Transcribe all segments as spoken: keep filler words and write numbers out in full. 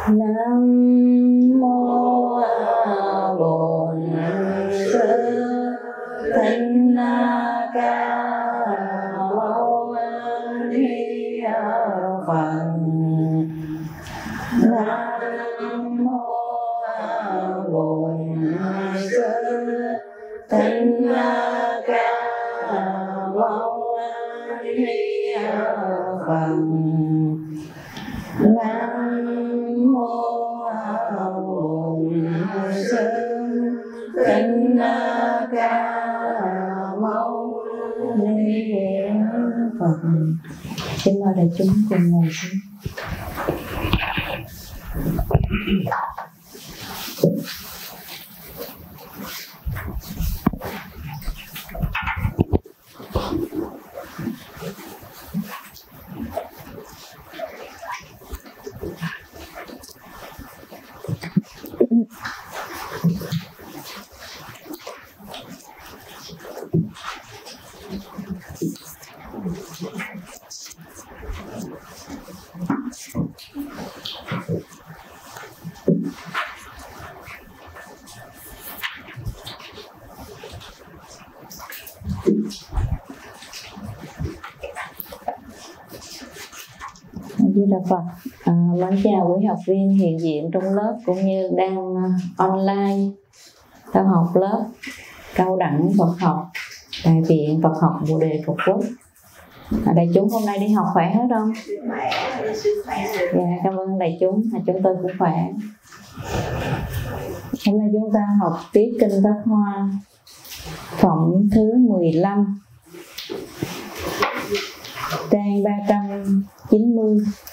Nam mô Bổn Sư Thích Ca Mâu Ni Phật. Nam mô Bổn Sư Thích Ca Mâu Ni Phật. Nam mô Bổn Sư Thích Ca Mâu Ni Phật. Xin mời đại chúng cùng ngồi xuống. Di Đà Phật. À, mến chào quý học viên hiện diện trong lớp cũng như đang online theo học lớp cao đẳng Phật học Đại viện Phật học Bồ Đề Phật Quốc. À, đại chúng hôm nay đi học khỏe hết không? Dạ, cảm ơn đại chúng. À, chúng tôi cũng khỏe. Hôm nay chúng ta học tiếp kinh Pháp Hoa phẩm thứ mười lăm, trang ba trăm chín mươi.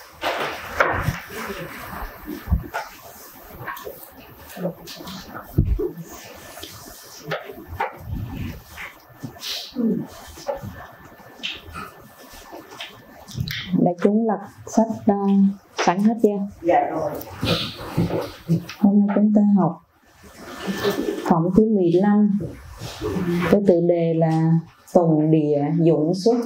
Đại chúng lật sách uh, sẵn hết chưa? Dạ rồi. Hôm nay chúng ta học phẩm thứ mười lăm với tựa đề là Tùng Địa Dụng Xuất.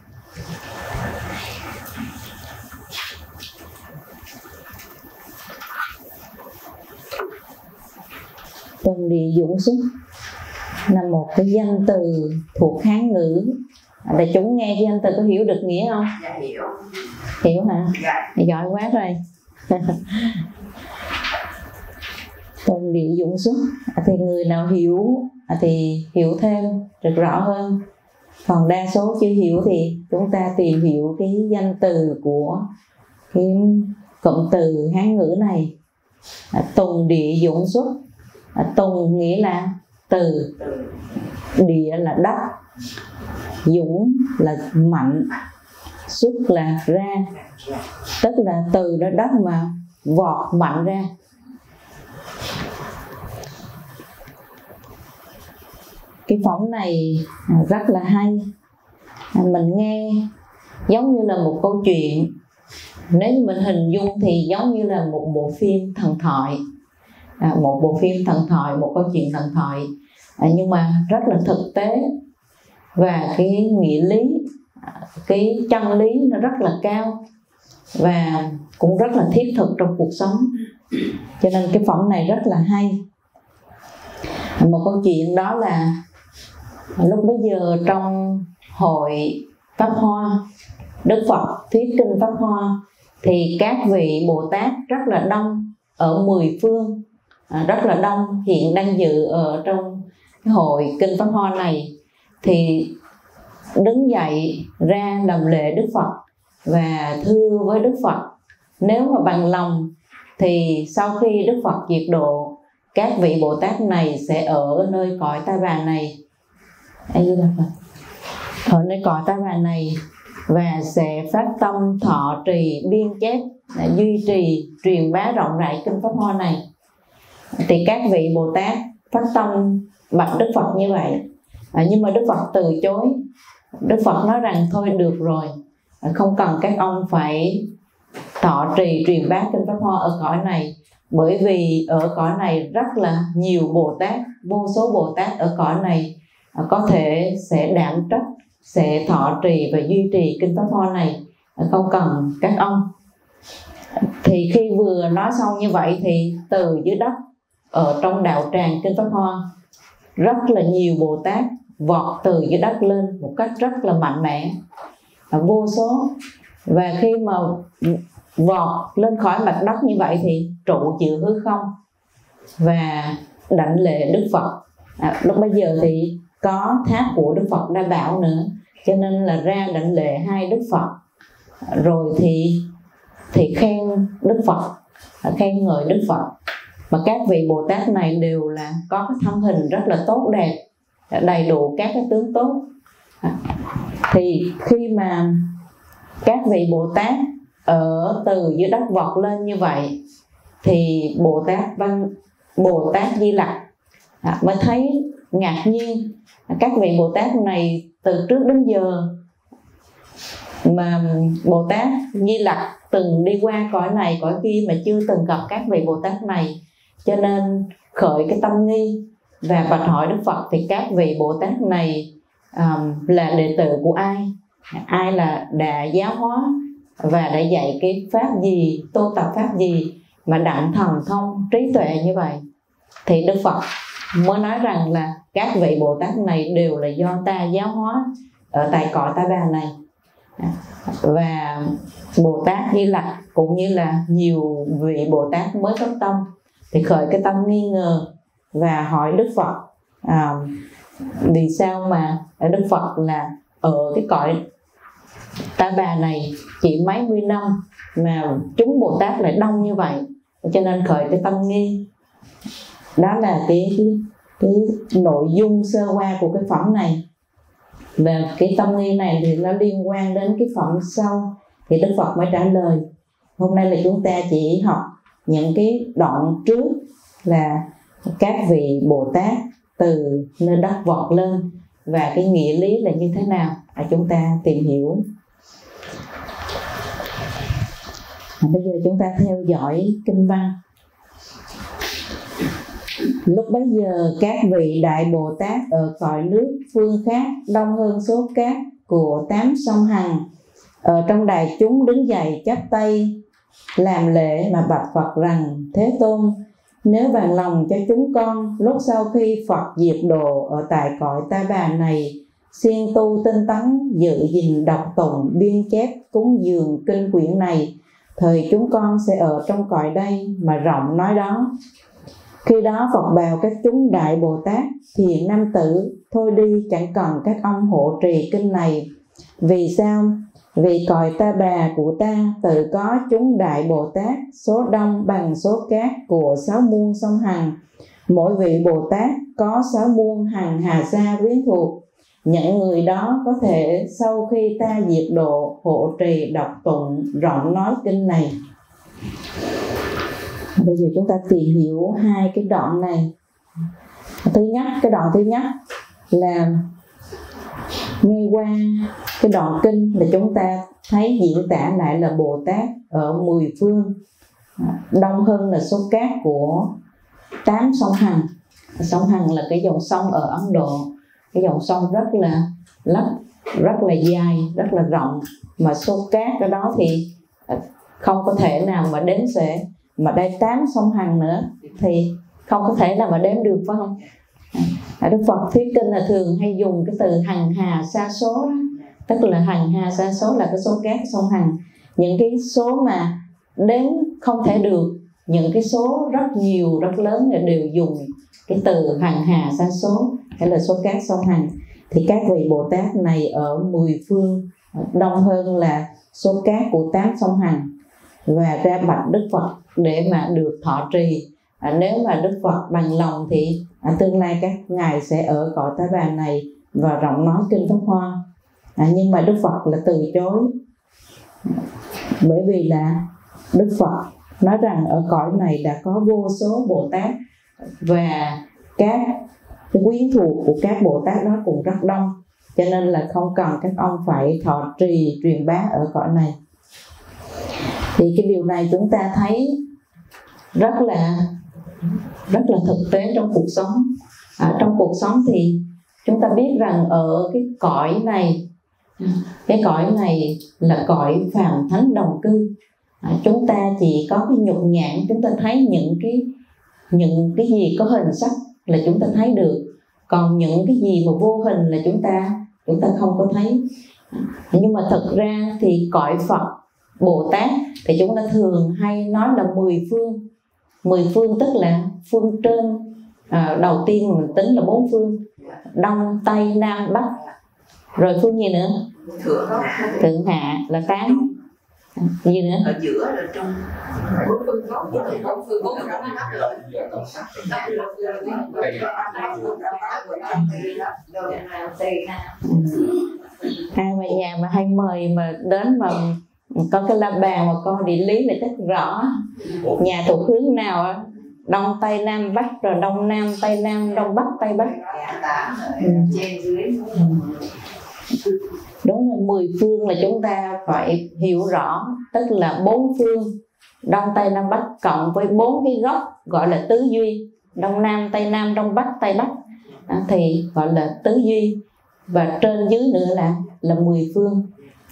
Tùng Địa Dụng Xuất là một cái danh từ thuộc Hán ngữ. Đại chúng nghe cái danh từ có hiểu được nghĩa không? Dạ hiểu. Hiểu hả? Dạ. Giỏi quá rồi. Tùng Địa Dụng Xuất thì người nào hiểu thì hiểu thêm được rõ hơn, còn đa số chưa hiểu thì chúng ta tìm hiểu cái danh từ của cái cụm từ Hán ngữ này. Tùng Địa Dụng Xuất. Tùng nghĩa là từ, địa là đất, dũng là mạnh, xuất là ra, tức là từ đó đất mà vọt mạnh ra. Cái phẩm này rất là hay. Mình nghe giống như là một câu chuyện, nếu như mình hình dung thì giống như là một bộ phim thần thoại. À, một bộ phim thần thoại, một câu chuyện thần thoại, à, nhưng mà rất là thực tế, và cái nghĩa lý, cái chân lý nó rất là cao và cũng rất là thiết thực trong cuộc sống. Cho nên cái phẩm này rất là hay. Một câu chuyện đó là lúc bấy giờ trong hội Pháp Hoa, Đức Phật thuyết kinh Pháp Hoa thì các vị Bồ Tát rất là đông ở mười phương, À, rất là đông hiện đang dự ở trong cái hội kinh Pháp Hoa này, thì đứng dậy ra làm lễ Đức Phật và thưa với Đức Phật nếu mà bằng lòng thì sau khi Đức Phật diệt độ, các vị Bồ Tát này sẽ ở nơi cõi Ta Bà này, ở nơi cõi Ta Bà này và sẽ phát tâm thọ trì biên chép, duy trì truyền bá rộng rãi kinh Pháp Hoa này. Thì các vị Bồ Tát phát tâm bạch Đức Phật như vậy, à, nhưng mà Đức Phật từ chối. Đức Phật nói rằng thôi được rồi, không cần các ông phải thọ trì truyền bá kinh Pháp Hoa ở cõi này, bởi vì ở cõi này rất là nhiều Bồ Tát, vô số Bồ Tát ở cõi này à, có thể sẽ đảm trách, sẽ thọ trì và duy trì kinh Pháp Hoa này, à, không cần các ông. Thì khi vừa nói xong như vậy thì từ dưới đất ở trong đạo tràng Kinh Pháp Hoa rất là nhiều Bồ Tát vọt từ dưới đất lên một cách rất là mạnh mẽ, vô số. Và khi mà vọt lên khỏi mặt đất như vậy thì trụ chịu hư không và đảnh lễ Đức Phật. À, lúc bây giờ thì có tháp của Đức Phật Đa Bảo nữa, cho nên là ra đảnh lễ hai Đức Phật, rồi thì thì khen Đức Phật, khen ngợi Đức Phật. Mà các vị Bồ Tát này đều là có cái thân hình rất là tốt đẹp, đầy đủ các cái tướng tốt. Thì khi mà các vị Bồ Tát ở từ dưới đất vọt lên như vậy thì Bồ Tát Văn Bồ Tát Di Lặc mới thấy ngạc nhiên. Các vị Bồ Tát này từ trước đến giờ mà Bồ Tát Di Lặc từng đi qua cõi này cõi kia mà chưa từng gặp các vị Bồ Tát này, cho nên khởi cái tâm nghi và bạch hỏi Đức Phật thì các vị Bồ Tát này um, là đệ tử của ai, ai là đã giáo hóa và đã dạy cái pháp gì, tu tập pháp gì mà đặng thần thông trí tuệ như vậy. Thì Đức Phật mới nói rằng là các vị Bồ Tát này đều là do ta giáo hóa ở tại cõi Ta Bà này. Và Bồ Tát Di Lặc cũng như là nhiều vị Bồ Tát mới có tâm thì khởi cái tâm nghi ngờ và hỏi Đức Phật à, vì sao mà Đức Phật là ở cái cõi Ta Bà này chỉ mấy mươi năm mà chúng Bồ Tát lại đông như vậy, cho nên khởi cái tâm nghi. Đó là cái, cái, cái nội dung sơ qua của cái phẩm này. Và cái tâm nghi này thì nó liên quan đến cái phẩm sau thì Đức Phật mới trả lời. Hôm nay là chúng ta chỉ học những cái đoạn trước là các vị Bồ Tát từ nơi đất vọt lên và cái nghĩa lý là như thế nào, à, chúng ta tìm hiểu. À, bây giờ chúng ta theo dõi kinh văn. Lúc bấy giờ các vị Đại Bồ Tát ở cõi nước phương khác đông hơn số cát của tám sông Hằng, ở trong đài chúng đứng dậy chắp tay làm lễ mà bạch Phật rằng: Thế Tôn, nếu bằng lòng cho chúng con lúc sau khi Phật diệt độ ở tại cõi Ta Bà này, siêng tu tinh tấn, giữ gìn đọc tụng biên chép cúng dường kinh quyển này, thời chúng con sẽ ở trong cõi đây mà rộng nói đó. Khi đó Phật bảo các chúng Đại Bồ Tát: Thiện nam tử, thôi đi, chẳng cần các ông hộ trì kinh này. Vì sao? Vì cõi Ta Bà của ta tự có chúng Đại Bồ Tát số đông bằng số cát của sáu muôn sông Hằng. Mỗi vị Bồ Tát có sáu muôn hằng hà sa quyến thuộc. Những người đó có thể sau khi ta diệt độ hộ trì đọc tụng rộng nói kinh này. Bây giờ chúng ta tìm hiểu hai cái đoạn này. Thứ nhất, cái đoạn thứ nhất là nghe qua cái đoạn kinh là chúng ta thấy diễn tả lại là Bồ Tát ở mười phương, đông hơn là số cát của tám sông Hằng. Sông Hằng là cái dòng sông ở Ấn Độ, cái dòng sông rất là lấp, rất là dài, rất là rộng, mà số cát ở đó thì không có thể nào mà đếm xuể. Mà đây tám sông Hằng nữa thì không có thể nào mà đếm được, phải không? À, Đức Phật thuyết kinh là thường hay dùng cái từ hằng hà sa số đó. Tức là hằng hà sa số là cái số cát sông Hằng, những cái số mà đếm không thể được, những cái số rất nhiều, rất lớn đều dùng cái từ hằng hà sa số hay là số cát sông Hằng. Thì các vị Bồ Tát này ở mười phương đông hơn là số cát của tám sông Hằng, và ra bạch Đức Phật để mà được thọ trì. À, nếu mà Đức Phật bằng lòng thì à, tương lai các ngài sẽ ở cõi Ta Bà này và rộng nói kinh Pháp Hoa. À, nhưng mà Đức Phật là từ chối, bởi vì là Đức Phật nói rằng ở cõi này đã có vô số Bồ Tát và các cái quyến thuộc của các Bồ Tát đó cũng rất đông, cho nên là không cần các ông phải thọ trì truyền bá ở cõi này. Thì cái điều này chúng ta thấy rất là rất là thực tế trong cuộc sống. À, trong cuộc sống thì chúng ta biết rằng ở cái cõi này, cái cõi này là cõi phàm thánh đồng cư. À, chúng ta chỉ có cái nhục nhãn, chúng ta thấy những cái những cái gì có hình sắc là chúng ta thấy được, còn những cái gì mà vô hình là chúng ta chúng ta không có thấy. Nhưng mà thật ra thì cõi Phật Bồ Tát thì chúng ta thường hay nói là mười phương. Mười phương tức là phương trên, à, đầu tiên mình tính là bốn phương: Đông, Tây, Nam, Bắc. Rồi phương gì nữa? Thượng hạ. Thượng hạ là tám. Gì nữa? Ở giữa là trung. Bốn phương gốc, bốn phương gốc, bốn phương gốc. Ai mà nhà mà hay mời mà đến mà có cái la bàn mà coi địa lý là chắc rõ. Nhà thuộc hướng nào á? Đông, Tây, Nam, Bắc, rồi Đông, Nam, Tây, Nam, Đông, Bắc, Tây, Bắc. Ừ. Trên dưới. Đúng rồi, mười phương là chúng ta phải hiểu rõ, tức là bốn phương Đông, Tây, Nam, Bắc cộng với bốn cái góc gọi là tứ duy: Đông, Nam, Tây, Nam, Đông, Bắc, Tây, Bắc, à, thì gọi là tứ duy. Và trên dưới nữa là là mười phương.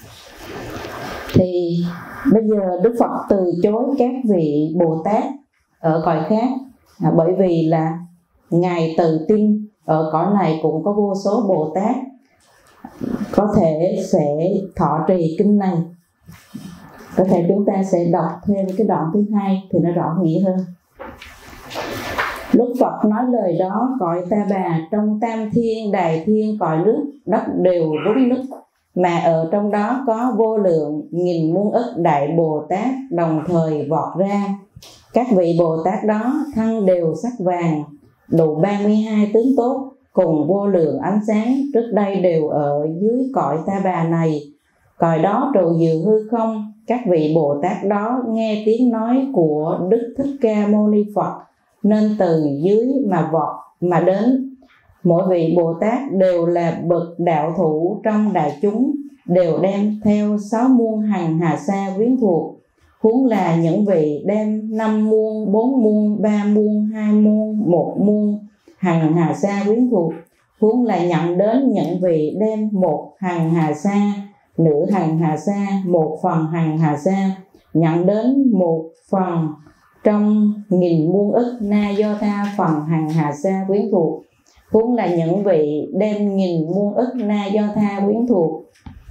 Thì bây giờ Đức Phật từ chối các vị Bồ Tát ở cõi khác, à, bởi vì là Ngài tự tin ở cõi này cũng có vô số Bồ Tát có thể sẽ thọ trì kinh này. Có thể chúng ta sẽ đọc thêm cái đoạn thứ hai thì nó rõ nghĩa hơn. Lúc Phật nói lời đó, cõi Ta Bà trong tam thiên, đài thiên, cõi nước, đất đều rúng nứt, mà ở trong đó có vô lượng nghìn muôn ức đại Bồ Tát đồng thời vọt ra. Các vị Bồ Tát đó thân đều sắc vàng, đủ ba mươi hai tướng tốt, cùng vô lượng ánh sáng, trước đây đều ở dưới cõi Ta Bà này. Cõi đó trụ dự hư không. Các vị Bồ Tát đó nghe tiếng nói của Đức Thích Ca Mâu Ni Phật, nên từ dưới mà vọt mà đến. Mỗi vị Bồ Tát đều là bậc đạo thủ trong đại chúng, đều đem theo sáu muôn hằng hà sa quyến thuộc. Huống là những vị đem năm muôn, bốn muôn, ba muôn, hai muôn, một muôn hằng hà sa quyến thuộc. Huống là nhận đến những vị đem một hằng hà sa, nửa hằng hà sa, một phần hằng hà sa, nhận đến một phần trong nghìn muôn ức na do tha phần hằng hà sa quyến thuộc. Huống là những vị đem nghìn muôn ức na do tha quyến thuộc.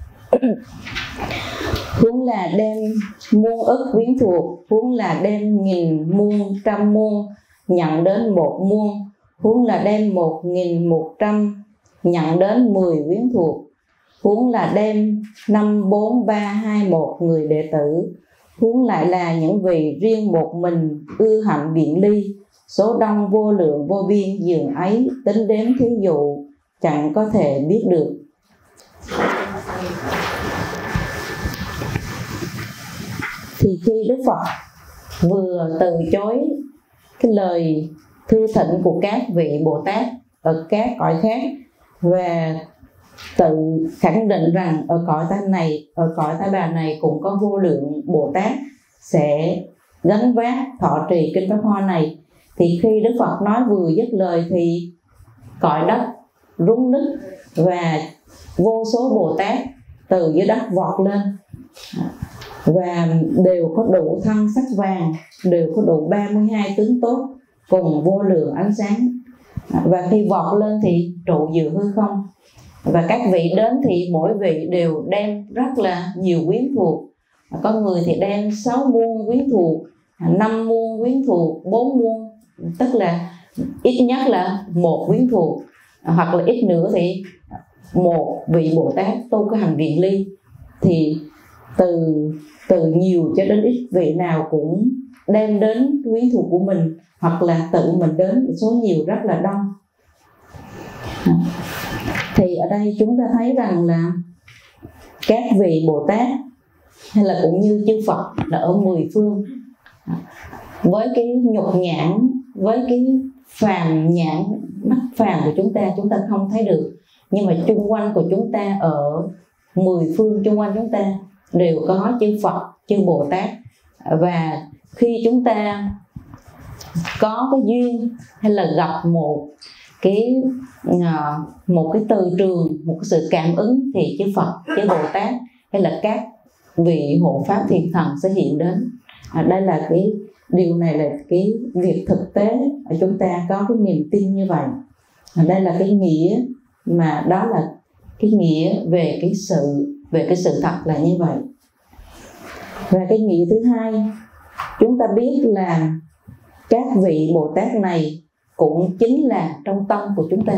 Huống là đem muôn ức quyến thuộc. Huống là đem nghìn muôn trăm muôn nhận đến một muôn. Huống là đem một nghìn một trăm nhận đến mười quyến thuộc. Huống là đem năm bốn ba hai một người đệ tử. Huống lại là những vị riêng một mình ưa hạnh biện ly, số đông vô lượng vô biên, dường ấy tính đếm thí dụ chẳng có thể biết được. Thì khi Đức Phật vừa từ chối cái lời thư thỉnh của các vị Bồ Tát ở các cõi khác và tự khẳng định rằng ở cõi ta này, ở cõi Ta Bà này cũng có vô lượng Bồ Tát sẽ gánh vác thọ trì kinh Pháp Hoa này, thì khi Đức Phật nói vừa dứt lời thì cõi đất rung nứt và vô số Bồ Tát từ dưới đất vọt lên, và đều có đủ thân sắc vàng, đều có đủ ba mươi hai tướng tốt, cùng vô lượng ánh sáng. Và khi vọt lên thì trụ dự hư không. Và các vị đến thì mỗi vị đều đem rất là nhiều quyến thuộc. Có người thì đem sáu muôn quyến thuộc, năm muôn quyến thuộc, bốn muôn, tức là ít nhất là một quyến thuộc, hoặc là ít nữa thì một vị Bồ Tát tu cái hành viện ly. Thì từ từ nhiều cho đến ít, vị nào cũng đem đến quyến thuộc của mình, hoặc là tự mình đến, số nhiều rất là đông. Thì ở đây chúng ta thấy rằng là các vị Bồ Tát hay là cũng như chư Phật là ở mười phương, với cái nhục nhãn, với cái phàm nhãn, mắt phàm của chúng ta chúng ta không thấy được, nhưng mà chung quanh của chúng ta ở mười phương chung quanh chúng ta đều có chư Phật, chư Bồ Tát. Và khi chúng ta có cái duyên hay là gặp một cái một cái từ trường, một cái sự cảm ứng, thì chư Phật, chư Bồ Tát hay là các vị hộ pháp thiền thần sẽ hiện đến. À, đây là cái điều này là cái việc thực tế chúng ta có cái niềm tin như vậy. À, đây là cái nghĩa mà đó là cái nghĩa về cái sự về cái sự thật là như vậy. Và cái nghĩa thứ hai, chúng ta biết là các vị Bồ Tát này cũng chính là trong tâm của chúng ta.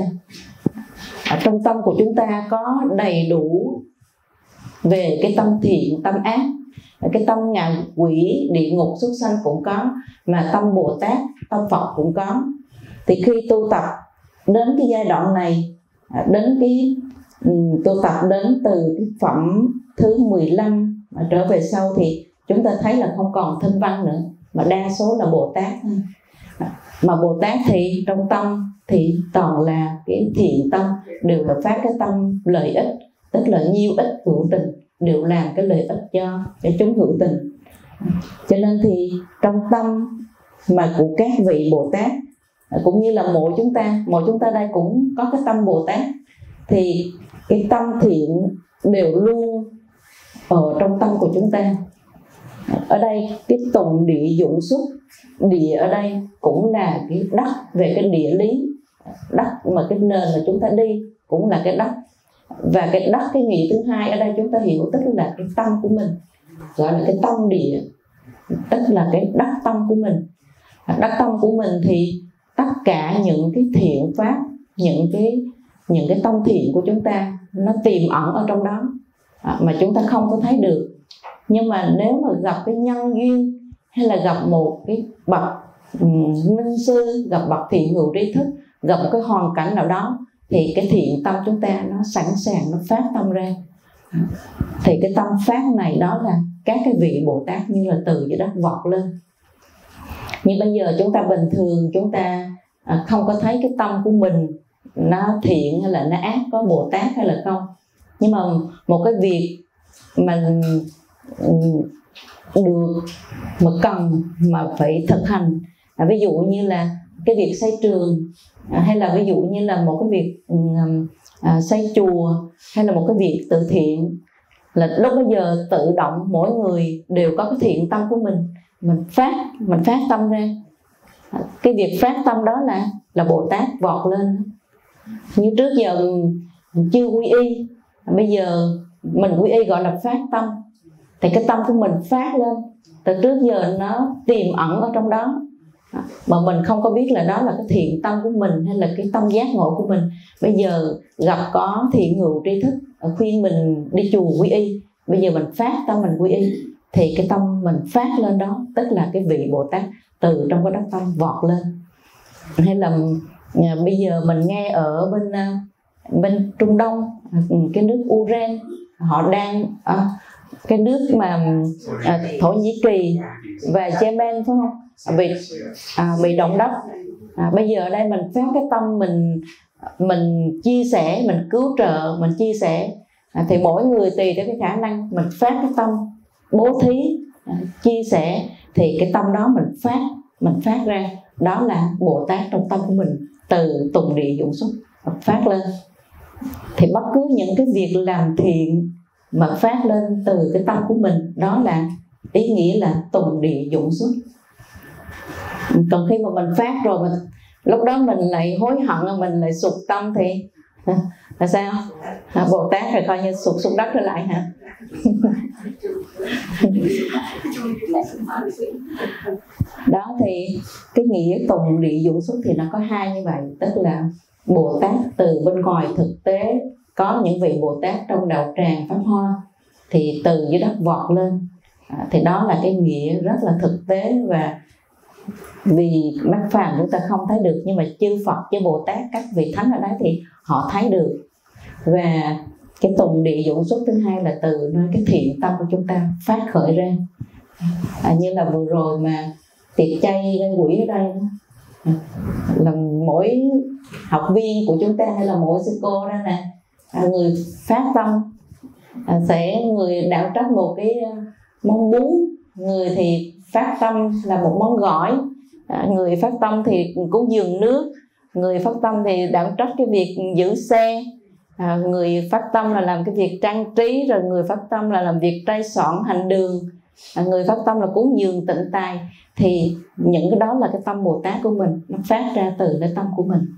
Ở trong tâm của chúng ta có đầy đủ về cái tâm thiện, tâm ác. Cái tâm ngạ quỷ, địa ngục, súc sanh cũng có, mà tâm Bồ Tát, tâm Phật cũng có. Thì khi tu tập đến cái giai đoạn này, đến cái tu tập đến từ cái phẩm thứ mười lăm mà trở về sau thì chúng ta thấy là không còn thinh văn nữa, mà đa số là Bồ Tát. Mà Bồ Tát thì trong tâm thì toàn là cái thiện tâm, đều là phát cái tâm lợi ích, tức là nhiêu ích hữu tình, đều làm cái lợi ích cho cho chúng hữu tình. Cho nên thì trong tâm mà của các vị Bồ Tát, cũng như là mỗi chúng ta, mỗi chúng ta đây cũng có cái tâm Bồ Tát, thì cái tâm thiện đều luôn ở trong tâm của chúng ta. Ở đây cái tùng địa dụng xuất, địa ở đây cũng là cái đất về cái địa lý, đất mà cái nền mà chúng ta đi cũng là cái đất. Và cái đất, cái nghĩa thứ hai ở đây chúng ta hiểu tức là cái tâm của mình, gọi là cái tâm địa, tức là cái đất tâm của mình. Đất tâm của mình thì tất cả những cái thiện pháp, những cái những cái tâm thiện của chúng ta nó tiềm ẩn ở trong đó mà chúng ta không có thấy được. Nhưng mà nếu mà gặp cái nhân duyên, hay là gặp một cái bậc um, minh sư, gặp bậc thiện hữu tri thức, gặp một cái hoàn cảnh nào đó, thì cái thiện tâm chúng ta nó sẵn sàng, nó phát tâm ra. Thì cái tâm phát này đó là các cái vị Bồ Tát như là từ dưới đất vọt lên. Nhưng bây giờ chúng ta bình thường, chúng ta à, không có thấy cái tâm của mình nó thiện hay là nó ác, có Bồ Tát hay là không. Nhưng mà một cái việc mà được, mà cần, mà phải thực hành, à, ví dụ như là cái việc xây trường, à, hay là ví dụ như là một cái việc à, xây chùa, hay là một cái việc từ thiện, là lúc bây giờ tự động mỗi người đều có cái thiện tâm của mình, mình phát mình phát tâm ra. Cái việc phát tâm đó là là Bồ Tát vọt lên. Như trước giờ mình chưa quy y, bây giờ mình quy y gọi là phát tâm, thì cái tâm của mình phát lên. Từ trước giờ nó tiềm ẩn ở trong đó, mà mình không có biết là đó là cái thiện tâm của mình hay là cái tâm giác ngộ của mình. Bây giờ gặp có thiện hữu tri thức khuyên mình đi chùa quy y, bây giờ mình phát tâm mình quy y, thì cái tâm mình phát lên đó tức là cái vị Bồ Tát từ trong cái đất tâm vọt lên. Hay là à, bây giờ mình nghe ở bên à, bên Trung Đông, cái nước Iran, họ đang à, cái nước mà à, Thổ Nhĩ Kỳ và Yemen phải không, bị à, bị động đất. À, bây giờ ở đây mình phát cái tâm mình mình chia sẻ, mình cứu trợ, mình chia sẻ, à, thì mỗi người tùy theo cái khả năng mình phát cái tâm bố thí, à, chia sẻ, thì cái tâm đó mình phát mình phát ra, đó là Bồ Tát trong tâm của mình từ tùng địa dụng xuất phát lên. Thì bất cứ những cái việc làm thiện mà phát lên từ cái tâm của mình, đó là ý nghĩa là tùng địa dụng xuất. Còn khi mà mình phát rồi, mình lúc đó mình lại hối hận, mình lại sụt tâm thì là sao? À, Bồ Tát phải coi như sụt xuống đất trở lại hả? Đó thì cái nghĩa tùng địa dụng xuất thì nó có hai như vậy, tức là Bồ Tát từ bên ngoài thực tế, có những vị Bồ Tát trong đạo tràng Pháp Hoa thì từ dưới đất vọt lên, à, thì đó là cái nghĩa rất là thực tế. Và vì mắt phàm chúng ta không thấy được, nhưng mà chư Phật, chư Bồ Tát, các vị thánh ở đấy thì họ thấy được. Và cái tùng địa dụng xuất thứ hai là từ nơi cái thiện tâm của chúng ta phát khởi ra, à, như là vừa rồi mà tiệc chay gây quỷ ở đây, à, là mỗi học viên của chúng ta hay là mỗi sư cô đó nè, à, người phát tâm à, sẽ người đạo trách một cái món bún, người thì phát tâm là một món gỏi, à, người phát tâm thì cúng dường nước, người phát tâm thì đạo trách cái việc giữ xe, à, người phát tâm là làm cái việc trang trí, rồi người phát tâm là làm việc trai soạn hành đường, à, người phát tâm là cúng dường tịnh tài, thì những cái đó là cái tâm Bồ Tát của mình, nó phát ra từ cái tâm của mình.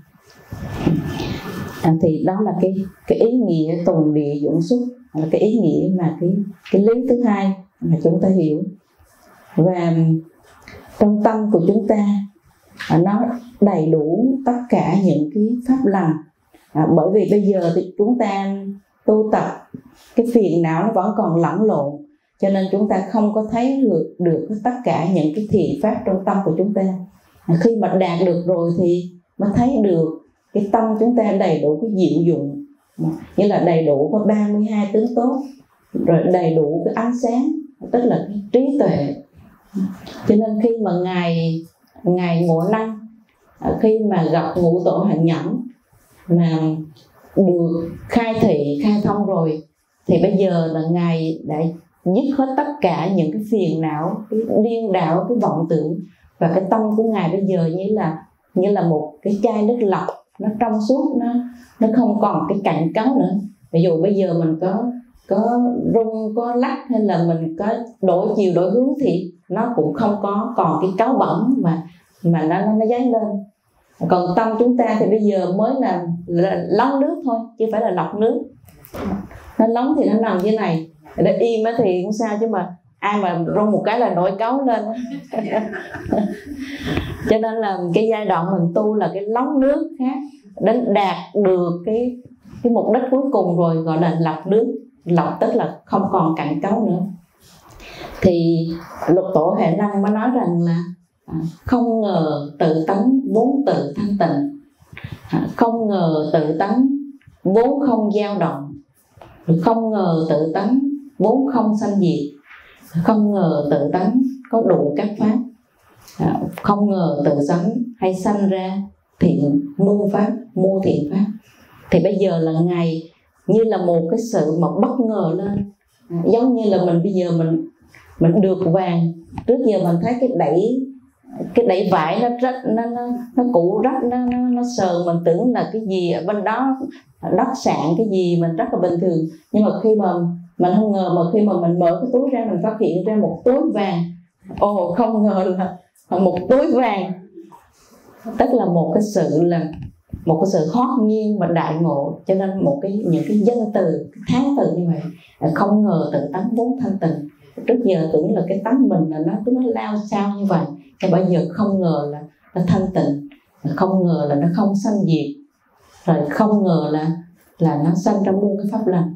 À, thì đó là cái cái ý nghĩa tùng địa dụng xuất, là cái ý nghĩa mà cái cái lý thứ hai mà chúng ta hiểu. Và trong tâm của chúng ta à, nó đầy đủ tất cả những cái pháp lành. À, bởi vì bây giờ thì chúng ta tu tập, cái phiền não nó vẫn còn lẫn lộn, cho nên chúng ta không có thấy được được tất cả những cái thiện pháp trong tâm của chúng ta. À, khi mà đạt được rồi thì mới thấy được cái tâm chúng ta đầy đủ cái diệu dụng, như là đầy đủ có ba mươi hai tướng tốt, rồi đầy đủ cái ánh sáng, tức là cái trí tuệ. Cho nên khi mà ngài ngài Ngộ Năng, khi mà gặp Ngũ Tổ Hạnh Nhẫn mà được khai thị khai thông rồi, thì bây giờ là ngài đã dứt hết tất cả những cái phiền não, cái điên đảo, cái vọng tưởng, và cái tâm của ngài bây giờ như là như là một cái chai nước lọc, nó trong suốt, nó nó không còn cái cạnh cáo nữa. Ví dụ bây giờ mình có có rung, có lắc, hay là mình có đổi chiều đổi hướng thì nó cũng không có còn cái cáo bẩn mà mà nó nó, nó dấy lên. Còn tâm chúng ta thì bây giờ mới là, là lóng nước thôi, chứ phải là lọc nước. Nó lóng thì nó nằm như này, để im thì không sao, chứ mà ai mà rung một cái là nổi cáu lên. Cho nên là cái giai đoạn mình tu là cái lóng nước khác, đến đạt được cái cái mục đích cuối cùng rồi, gọi là lọc nước. Lọc tức là không còn cạnh cáu nữa. Thì Lục Tổ Huệ Năng mới nói rằng là à, không ngờ tự tánh vốn tự thanh tịnh, à, không ngờ tự tánh vốn không dao động, không ngờ tự tánh vốn không sanh diệt, không ngờ tự tánh có đủ các pháp, à, không ngờ tự tánh hay sanh ra thiện muôn pháp, muôn thiện pháp. Thì bây giờ là ngài như là một cái sự mà bất ngờ lên, à, giống như là mình bây giờ mình mình được vàng. Trước giờ mình thấy cái đẩy cái đẩy vải nó rách, nó nó nó cũ rách, nó nó nó sờ, mình tưởng là cái gì ở bên đó, đất sạn cái gì mình rất là bình thường. Nhưng mà khi mà mình không ngờ, mà khi mà mình mở cái túi ra, mình phát hiện ra một túi vàng. Ồ, không ngờ là một túi vàng, tức là một cái sự là một cái sự hót nhiên mà đại ngộ. Cho nên một cái những cái danh từ, cái tháng từ như vậy, không ngờ tự tánh vốn thanh tịnh. Trước giờ tưởng là cái tánh mình là nó cứ nó lao sao như vậy, nhưng bây giờ không ngờ là nó thanh tịnh, không ngờ là nó không sanh diệt, rồi không ngờ là là nó sanh ra muôn cái pháp lành.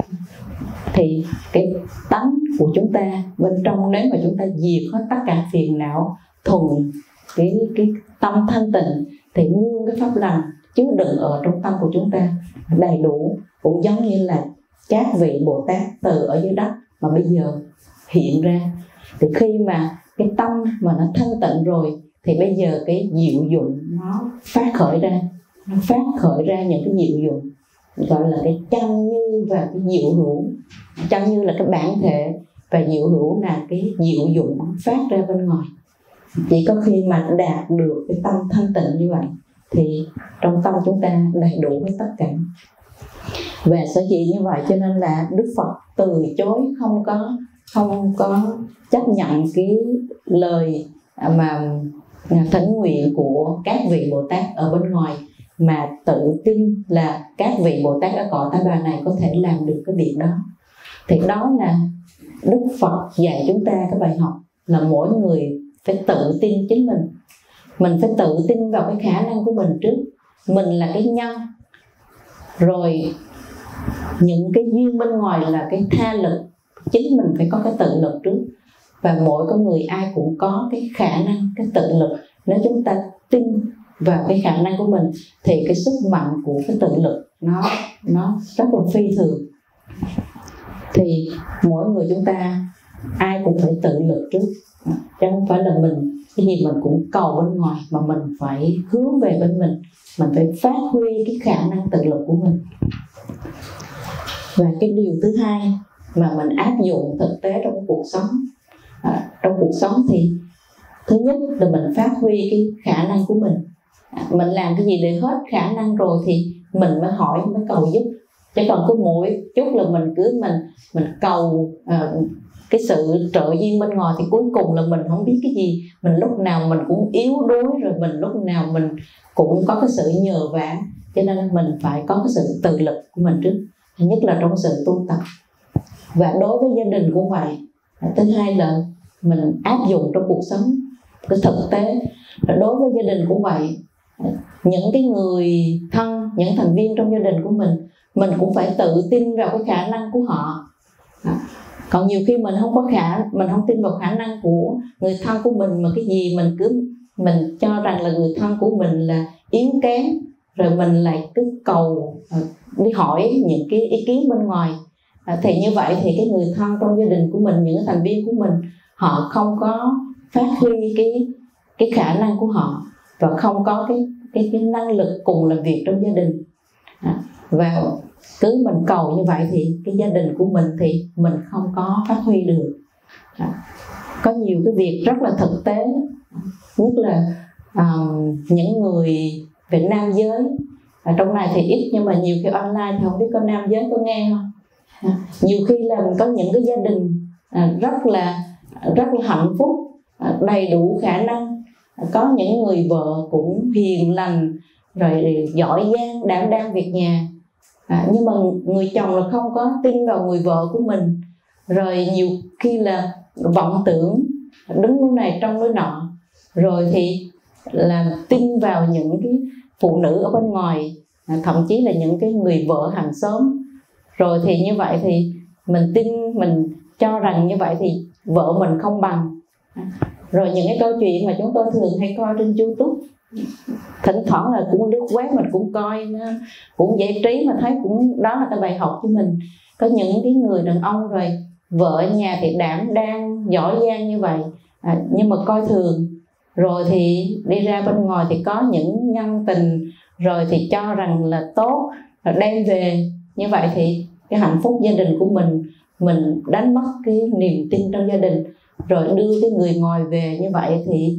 Thì cái tánh của chúng ta bên trong, nếu mà chúng ta diệt hết tất cả phiền não, thuần cái cái tâm thanh tịnh, thì muôn cái pháp lành chứa đựng ở trong tâm của chúng ta đầy đủ. Cũng giống như là các vị Bồ Tát từ ở dưới đất mà bây giờ hiện ra. Thì khi mà cái tâm mà nó thanh tịnh rồi, thì bây giờ cái diệu dụng nó phát khởi ra, nó phát khởi ra những cái diệu dụng, gọi là cái chân như và cái diệu hữu. Chân như là cái bản thể, và diệu hữu là cái diệu dụng phát ra bên ngoài. Chỉ có khi mà đạt được cái tâm thanh tịnh như vậy, thì trong tâm chúng ta đầy đủ với tất cả. Và sở dĩ như vậy cho nên là Đức Phật từ chối, không có không có chấp nhận cái lời mà thỉnh nguyện của các vị Bồ Tát ở bên ngoài, mà tự tin là các vị Bồ Tát ở cõi Ta Bà này có thể làm được cái việc đó. Thì đó là Đức Phật dạy chúng ta cái bài học là mỗi người phải tự tin chính mình. Mình phải tự tin vào cái khả năng của mình trước. Mình là cái nhân, rồi những cái duyên bên ngoài là cái tha lực. Chính mình phải có cái tự lực trước. Và mỗi con người ai cũng có cái khả năng, cái tự lực. Nếu chúng ta tin vào cái khả năng của mình, thì cái sức mạnh của cái tự lực nó nó rất là phi thường. Thì mỗi người chúng ta ai cũng phải tự lực trước, chứ không phải là mình cái gì mình cũng cầu bên ngoài, mà mình phải hướng về bên mình. Mình phải phát huy cái khả năng tự lực của mình. Và cái điều thứ hai mà mình áp dụng thực tế trong cuộc sống, à, trong cuộc sống thì thứ nhất là mình phát huy cái khả năng của mình. à, Mình làm cái gì để hết khả năng rồi thì mình mới hỏi, mới cầu giúp. chứ còn cứ mỗi chút là mình cứ mình mình cầu uh, cái sự trợ duyên bên ngoài, thì cuối cùng là mình không biết cái gì. Mình lúc nào mình cũng yếu đuối, rồi mình lúc nào mình cũng có cái sự nhờ vả. Cho nên mình phải có cái sự tự lực của mình trước, nhất là trong sự tu tập. Và đối với gia đình cũng vậy. Thứ hai là mình áp dụng trong cuộc sống cái thực tế. Đối với gia đình cũng vậy, những cái người thân, những thành viên trong gia đình của mình, mình cũng phải tự tin vào cái khả năng của họ. Còn nhiều khi mình không có khả mình không tin vào khả năng của người thân của mình, mà cái gì mình cứ mình cho rằng là người thân của mình là yếu kém, rồi mình lại cứ cầu đi hỏi những cái ý kiến bên ngoài. À, thì như vậy thì cái người thân trong gia đình của mình, những thành viên của mình, họ không có phát huy cái cái khả năng của họ, và không có cái cái cái năng lực cùng làm việc trong gia đình. À, và cứ mình cầu như vậy thì cái gia đình của mình thì mình không có phát huy được. À, có nhiều cái việc rất là thực tế, nhất là uh, những người về nam giới. Ở trong này thì ít, nhưng mà nhiều khi online thì không biết có nam giới có nghe không. À, nhiều khi là có những cái gia đình à, rất là rất là hạnh phúc, à, đầy đủ khả năng, à, có những người vợ cũng hiền lành, rồi giỏi giang, đảm đang việc nhà, à, nhưng mà người chồng là không có tin vào người vợ của mình, rồi nhiều khi là vọng tưởng, đứng núi này trong núi nọ, rồi thì là tin vào những cái phụ nữ ở bên ngoài, à, thậm chí là những cái người vợ hàng xóm. Rồi thì như vậy thì mình tin, mình cho rằng như vậy thì vợ mình không bằng. Rồi những cái câu chuyện mà chúng tôi thường hay coi trên YouTube, thỉnh thoảng là cũng lướt web mình cũng coi, cũng giải trí, mà thấy cũng đó là cái bài học cho mình. Có những cái người đàn ông rồi vợ ở nhà thì đảm đang giỏi giang như vậy, à, nhưng mà coi thường, rồi thì đi ra bên ngoài thì có những nhân tình, rồi thì cho rằng là tốt, rồi đem về. Như vậy thì cái hạnh phúc gia đình của mình, mình đánh mất cái niềm tin trong gia đình, rồi đưa cái người ngoài về. Như vậy thì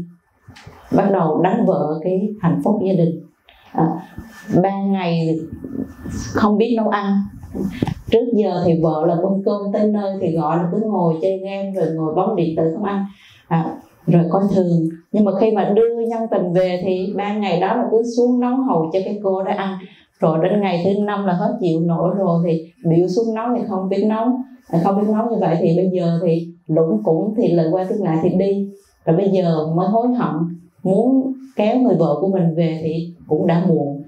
bắt đầu đánh vỡ cái hạnh phúc gia đình. À, ban ngày không biết nấu ăn, trước giờ thì vợ là bưng cơm tới nơi thì gọi là cứ ngồi chơi game, rồi ngồi bấm điện tử không ăn, à, rồi coi thường. Nhưng mà khi mà đưa nhân tình về thì ban ngày đó là cứ xuống nấu hầu cho cái cô đó ăn. Rồi đến ngày thứ năm là hết chịu nổi rồi thì biểu xuống nấu thì không biết nấu, không biết nấu. Như vậy thì bây giờ thì lũng cũng thì lần qua tiếng lại thì đi, rồi bây giờ mới hối hận muốn kéo người vợ của mình về thì cũng đã muộn.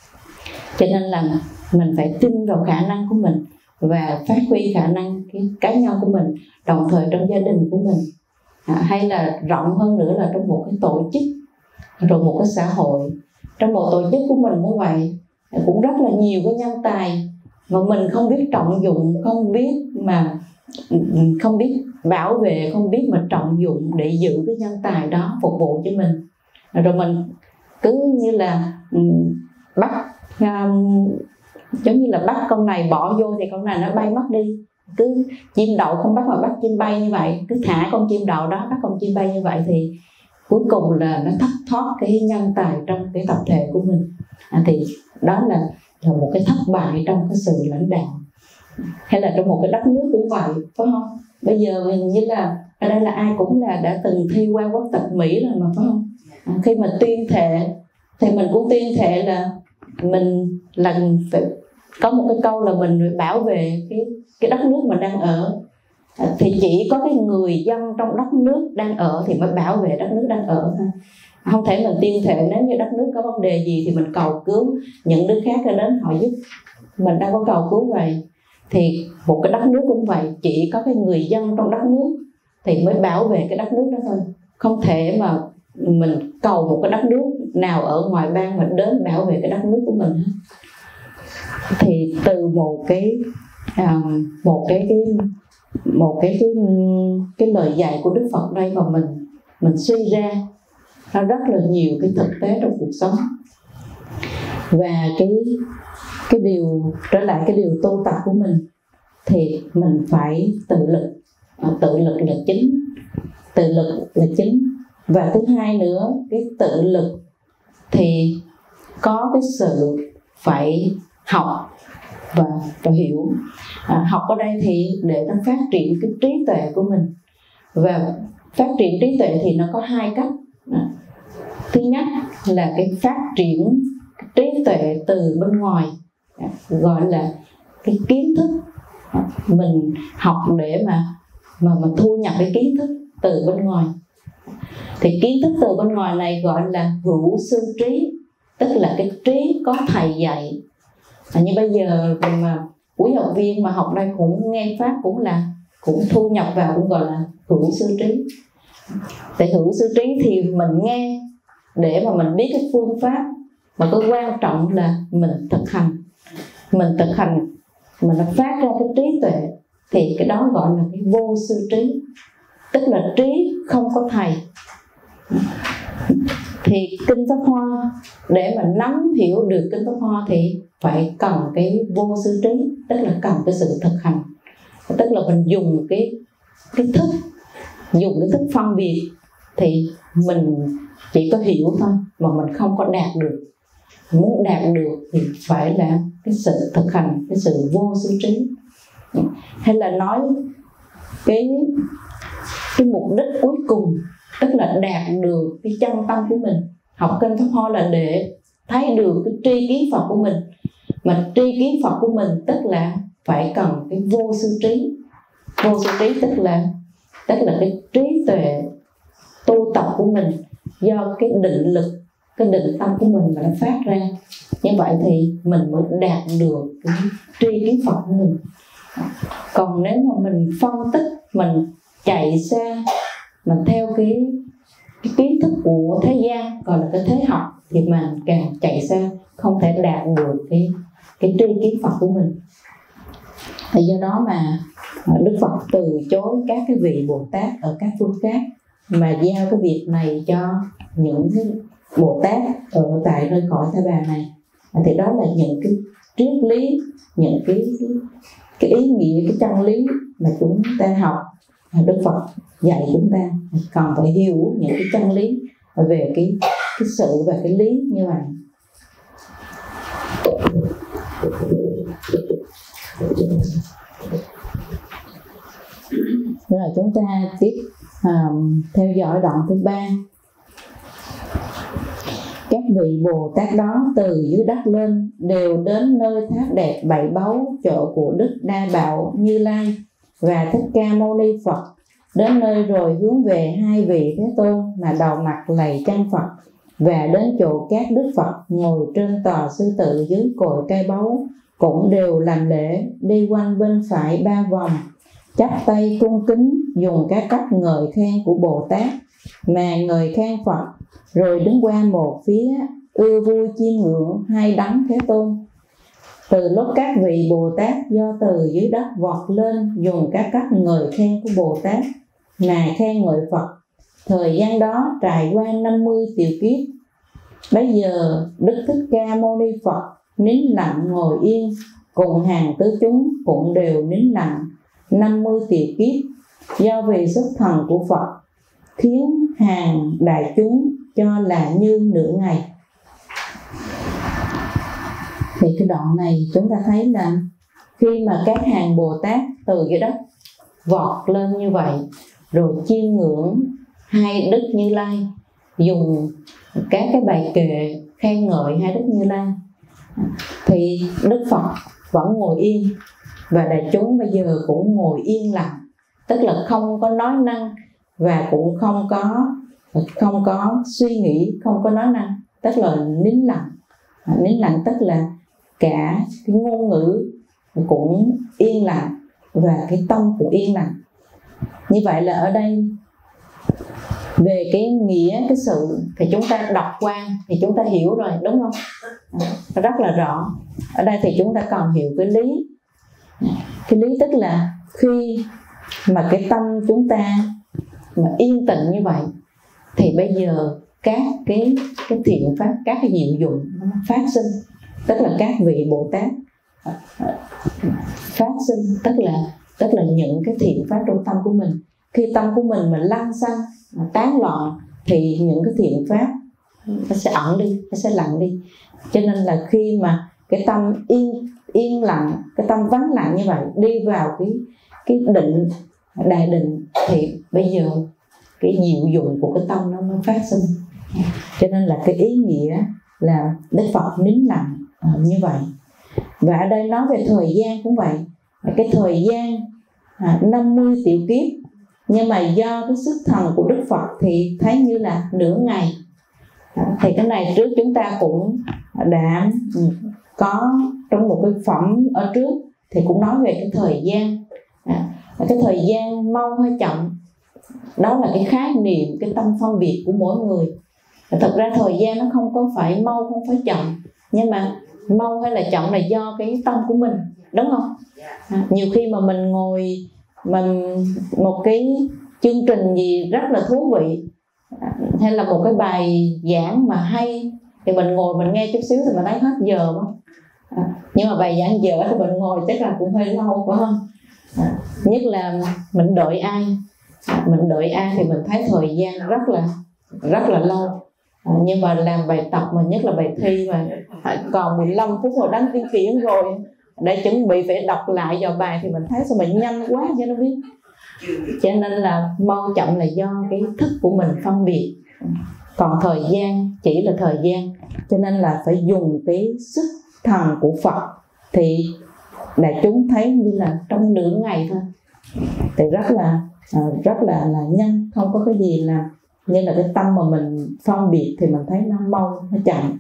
Cho nên là mình phải tin vào khả năng của mình và phát huy khả năng cái cá nhân của mình, đồng thời trong gia đình của mình, à, hay là rộng hơn nữa là trong một cái tổ chức, rồi một cái xã hội. Trong một tổ chức của mình cũng vậy, cũng rất là nhiều cái nhân tài mà mình không biết trọng dụng, không biết mà không biết bảo vệ, không biết mà trọng dụng để giữ cái nhân tài đó phục vụ cho mình. Rồi mình cứ như là bắt um, giống như là bắt con này bỏ vô thì con này nó bay mất đi. Cứ chim đậu không bắt mà bắt chim bay như vậy, cứ thả con chim đậu đó, bắt con chim bay như vậy thì cuối cùng là nó thất thoát cái nhân tài trong cái tập thể của mình. À, thì đó là, là một cái thất bại trong cái sự lãnh đạo. Hay là trong một cái đất nước cũng vậy, phải không? Bây giờ mình như là ở đây là ai cũng là đã từng thi qua quốc tịch Mỹ rồi mà, phải không? À, khi mà tuyên thệ thì mình cũng tuyên thệ là mình là phải có một cái câu là mình phải bảo vệ cái cái đất nước mình đang ở. À, thì chỉ có cái người dân trong đất nước đang ở thì mới bảo vệ đất nước đang ở thôi. Không thể mình tuyên thệ nếu như đất nước có vấn đề gì thì mình cầu cứu những nước khác đến họ giúp. Mình đang có cầu cứu vậy. Thì một cái đất nước cũng vậy, chỉ có cái người dân trong đất nước thì mới bảo vệ cái đất nước đó thôi. Không thể mà mình cầu một cái đất nước nào ở ngoài bang mình đến bảo vệ cái đất nước của mình. Thì từ một cái à, một cái cái một cái cái cái lời dạy của Đức Phật đây mà mình mình suy ra nó rất là nhiều cái thực tế trong cuộc sống. Và cái cái điều trở lại cái điều tu tập của mình thì mình phải tự lực, tự lực là chính, tự lực là chính. Và thứ hai nữa, cái tự lực thì có cái sự phải học và, và hiểu. À, học ở đây thì để nó phát triển cái trí tuệ của mình. Và phát triển trí tuệ thì nó có hai cách. À, thứ nhất là cái phát triển trí tuệ từ bên ngoài, à, gọi là cái kiến thức. À, mình học để mà mà mà thu nhập cái kiến thức từ bên ngoài. Thì kiến thức từ bên ngoài này gọi là hữu sư trí, tức là cái trí có thầy dạy. À, như bây giờ mà quý học viên mà học đây cũng nghe pháp cũng là cũng thu nhập vào cũng gọi là hữu sư trí. Tại hữu sư trí thì mình nghe để mà mình biết cái phương pháp, mà cái quan trọng là mình thực hành. Mình thực hành mình nó phát ra cái trí tuệ, thì cái đó gọi là cái vô sư trí, tức là trí không có thầy. Thì kinh Pháp Hoa, để mà nắm hiểu được kinh Pháp Hoa thì phải cần cái vô sư trí, tức là cần cái sự thực hành. Tức là mình dùng cái cái thức, dùng cái thức phân biệt, thì mình chỉ có hiểu thôi mà mình không có đạt được. Muốn đạt được thì phải là cái sự thực hành, cái sự vô sư trí. Hay là nói cái cái mục đích cuối cùng, tức là đạt được cái chân tâm của mình. Học kinh Pháp Hoa là để thấy được cái tri kiến Phật của mình. Mà tri kiến Phật của mình tức là phải cần cái vô sư trí. Vô sư trí tức là tức là cái trí tuệ tu tập của mình do cái định lực, cái định tâm của mình mà nó phát ra. Như vậy thì mình mới đạt được cái tri kiến Phật của mình. Còn nếu mà mình phân tích, mình chạy xa, mình theo cái, cái kiến thức của thế gian, gọi là cái thế học, thì mình càng chạy xa, không thể đạt được cái, cái tri kiến Phật của mình. Thì do đó mà Đức Phật từ chối các cái vị Bồ Tát ở các phương khác, mà giao cái việc này cho những cái Bồ Tát ở tại nơi cõi Ta Bà này. Thì đó là những cái triết lý, những cái, cái ý nghĩa, cái chân lý mà chúng ta học. Đức Phật dạy chúng ta cần phải hiểu những cái chân lý về cái, cái sự và cái lý như vậy. Rồi chúng ta tiếp um, theo dõi đoạn thứ ba. Các vị Bồ Tát đó từ dưới đất lên đều đến nơi tháp đẹp bảy báu, chỗ của Đức Đa Bảo Như Lai và Thích Ca Mâu Ni Phật. Đến nơi rồi hướng về hai vị Thế Tôn mà đầu mặt lạy chân Phật, và đến chỗ các Đức Phật ngồi trên tòa sư tự dưới cội cây báu, cũng đều làm lễ, đi quanh bên phải ba vòng, chắp tay cung kính, dùng các cách ngợi khen của Bồ Tát mà ngợi khen Phật, rồi đứng qua một phía ưa vui chiêm ngưỡng hai đấng Thế Tôn. Từ lúc các vị Bồ Tát do từ dưới đất vọt lên, dùng các cách ngợi khen của Bồ Tát mà khen ngợi Phật, thời gian đó trải qua năm mươi tiểu kiếp. Bây giờ Đức Thích Ca Mâu Ni Phật nín lặng ngồi yên, cùng hàng tứ chúng cũng đều nín lặng năm mươi tiểu kiếp, do vì sức thần của Phật khiến hàng đại chúng cho là như nửa ngày. Thì cái đoạn này chúng ta thấy là khi mà các hàng Bồ Tát từ dưới đất vọt lên như vậy, rồi chiêm ngưỡng hai Đức Như Lai, dùng các cái bài kệ khen ngợi hai Đức Như Lai, thì Đức Phật vẫn ngồi yên, và đại chúng bây giờ cũng ngồi yên lặng, tức là không có nói năng và cũng không có không có suy nghĩ, không có nói năng, tức là nín lặng. Nín lặng tức là cả cái ngôn ngữ cũng yên lặng và cái tâm cũng yên lặng. Như vậy là ở đây về cái nghĩa, cái sự thì chúng ta đọc qua thì chúng ta hiểu rồi, đúng không? À, rất là rõ. Ở đây thì chúng ta còn hiểu cái lý. Cái lý tức là khi mà cái tâm chúng ta mà yên tĩnh như vậy, thì bây giờ các cái, cái thiện pháp, các cái diệu dụng phát sinh, tức là các vị Bồ Tát phát sinh, tức là tức là những cái thiện pháp trong tâm của mình. Khi tâm của mình mà lăng xăng, tán loạn, thì những cái thiện pháp nó sẽ ẩn đi, nó sẽ lặng đi. Cho nên là khi mà cái tâm yên yên lặng, cái tâm vắng lặng như vậy, đi vào cái cái định, đại định, thì bây giờ cái diệu dụng của cái tâm nó mới phát sinh. Cho nên là cái ý nghĩa là Đức Phật nín lặng à, như vậy. Và ở đây nói về thời gian cũng vậy. Cái thời gian à, năm mươi tiểu kiếp, nhưng mà do cái sức thần của Đức Phật thì thấy như là nửa ngày. à, Thì cái này trước chúng ta cũng đã có trong một cái phẩm ở trước, thì cũng nói về cái thời gian. à, Cái thời gian mau hay chậm, đó là cái khái niệm, cái tâm phân biệt của mỗi người. Thật ra thời gian nó không có phải mau, không phải chậm, nhưng mà mau hay là chậm là do cái tâm của mình, đúng không? À, nhiều khi mà mình ngồi mà một cái chương trình gì rất là thú vị, hay là một cái bài giảng mà hay, thì mình ngồi mình nghe chút xíu thì mình thấy hết giờ không? À, nhưng mà bài giảng dở thì mình ngồi chắc là cũng hơi lâu, phải không? À, nhất là mình đợi ai, à, mình đợi ai thì mình thấy thời gian rất là rất là lâu. À, nhưng mà làm bài tập, mà nhất là bài thi mà còn mười lăm phút rồi đánh tiếng kiển rồi để chuẩn bị phải đọc lại vào bài, thì mình thấy sao mình nhanh quá cho nó biết. Cho nên là mau chậm là do cái thức của mình phân biệt, còn thời gian chỉ là thời gian. Cho nên là phải dùng cái sức thần của Phật thì đại chúng thấy như là trong nửa ngày thôi, thì rất là rất là là nhanh, không có cái gì là như là cái tâm mà mình phân biệt thì mình thấy nó mau, nó chậm.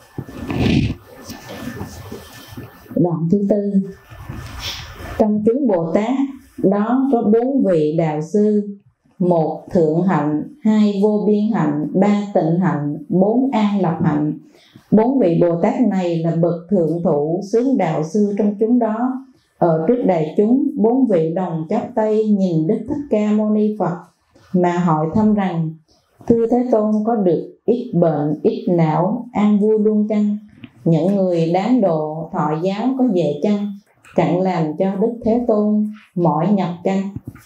Đoạn thứ tư, trong chúng Bồ Tát đó có bốn vị đạo sư: một thượng hạnh, hai vô biên hạnh, ba tịnh hạnh, bốn an lập hạnh. Bốn vị Bồ Tát này là bậc thượng thủ xướng đạo sư trong chúng đó. Ở trước đại chúng, bốn vị đồng chắp tay nhìn Đức Thích Ca Mâu Ni Phật mà hỏi thăm rằng: thưa Thế Tôn, có được ít bệnh, ít não, an vui luôn chăng? Những người đáng độ thọ giáo có dễ chăng? Chẳng làm cho Đức Thế Tôn mỏi nhọc chăng?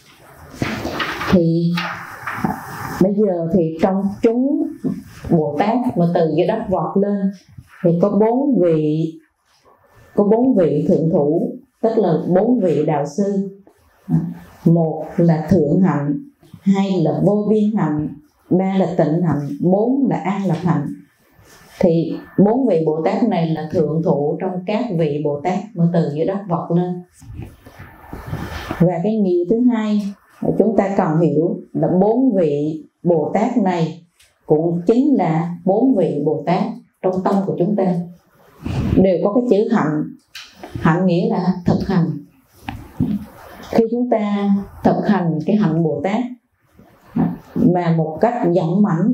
Thì bây giờ thì trong chúng Bồ Tát mà từ dưới đất vọt lên thì có bốn vị có bốn vị thượng thủ, tức là bốn vị đạo sư. Một là thượng hạnh, hai là vô biên hạnh, ba là tịnh hạnh, bốn là an lập hạnh. Thì bốn vị Bồ Tát này là thượng thủ trong các vị Bồ Tát mà từ dưới đất vọt lên. Và cái nghĩa thứ hai chúng ta cần hiểu là bốn vị Bồ Tát này cũng chính là bốn vị Bồ Tát trong tâm của chúng ta, đều có cái chữ hạnh. Hạnh nghĩa là thực hành. Khi chúng ta thực hành cái hạnh Bồ Tát mà một cách dũng mãnh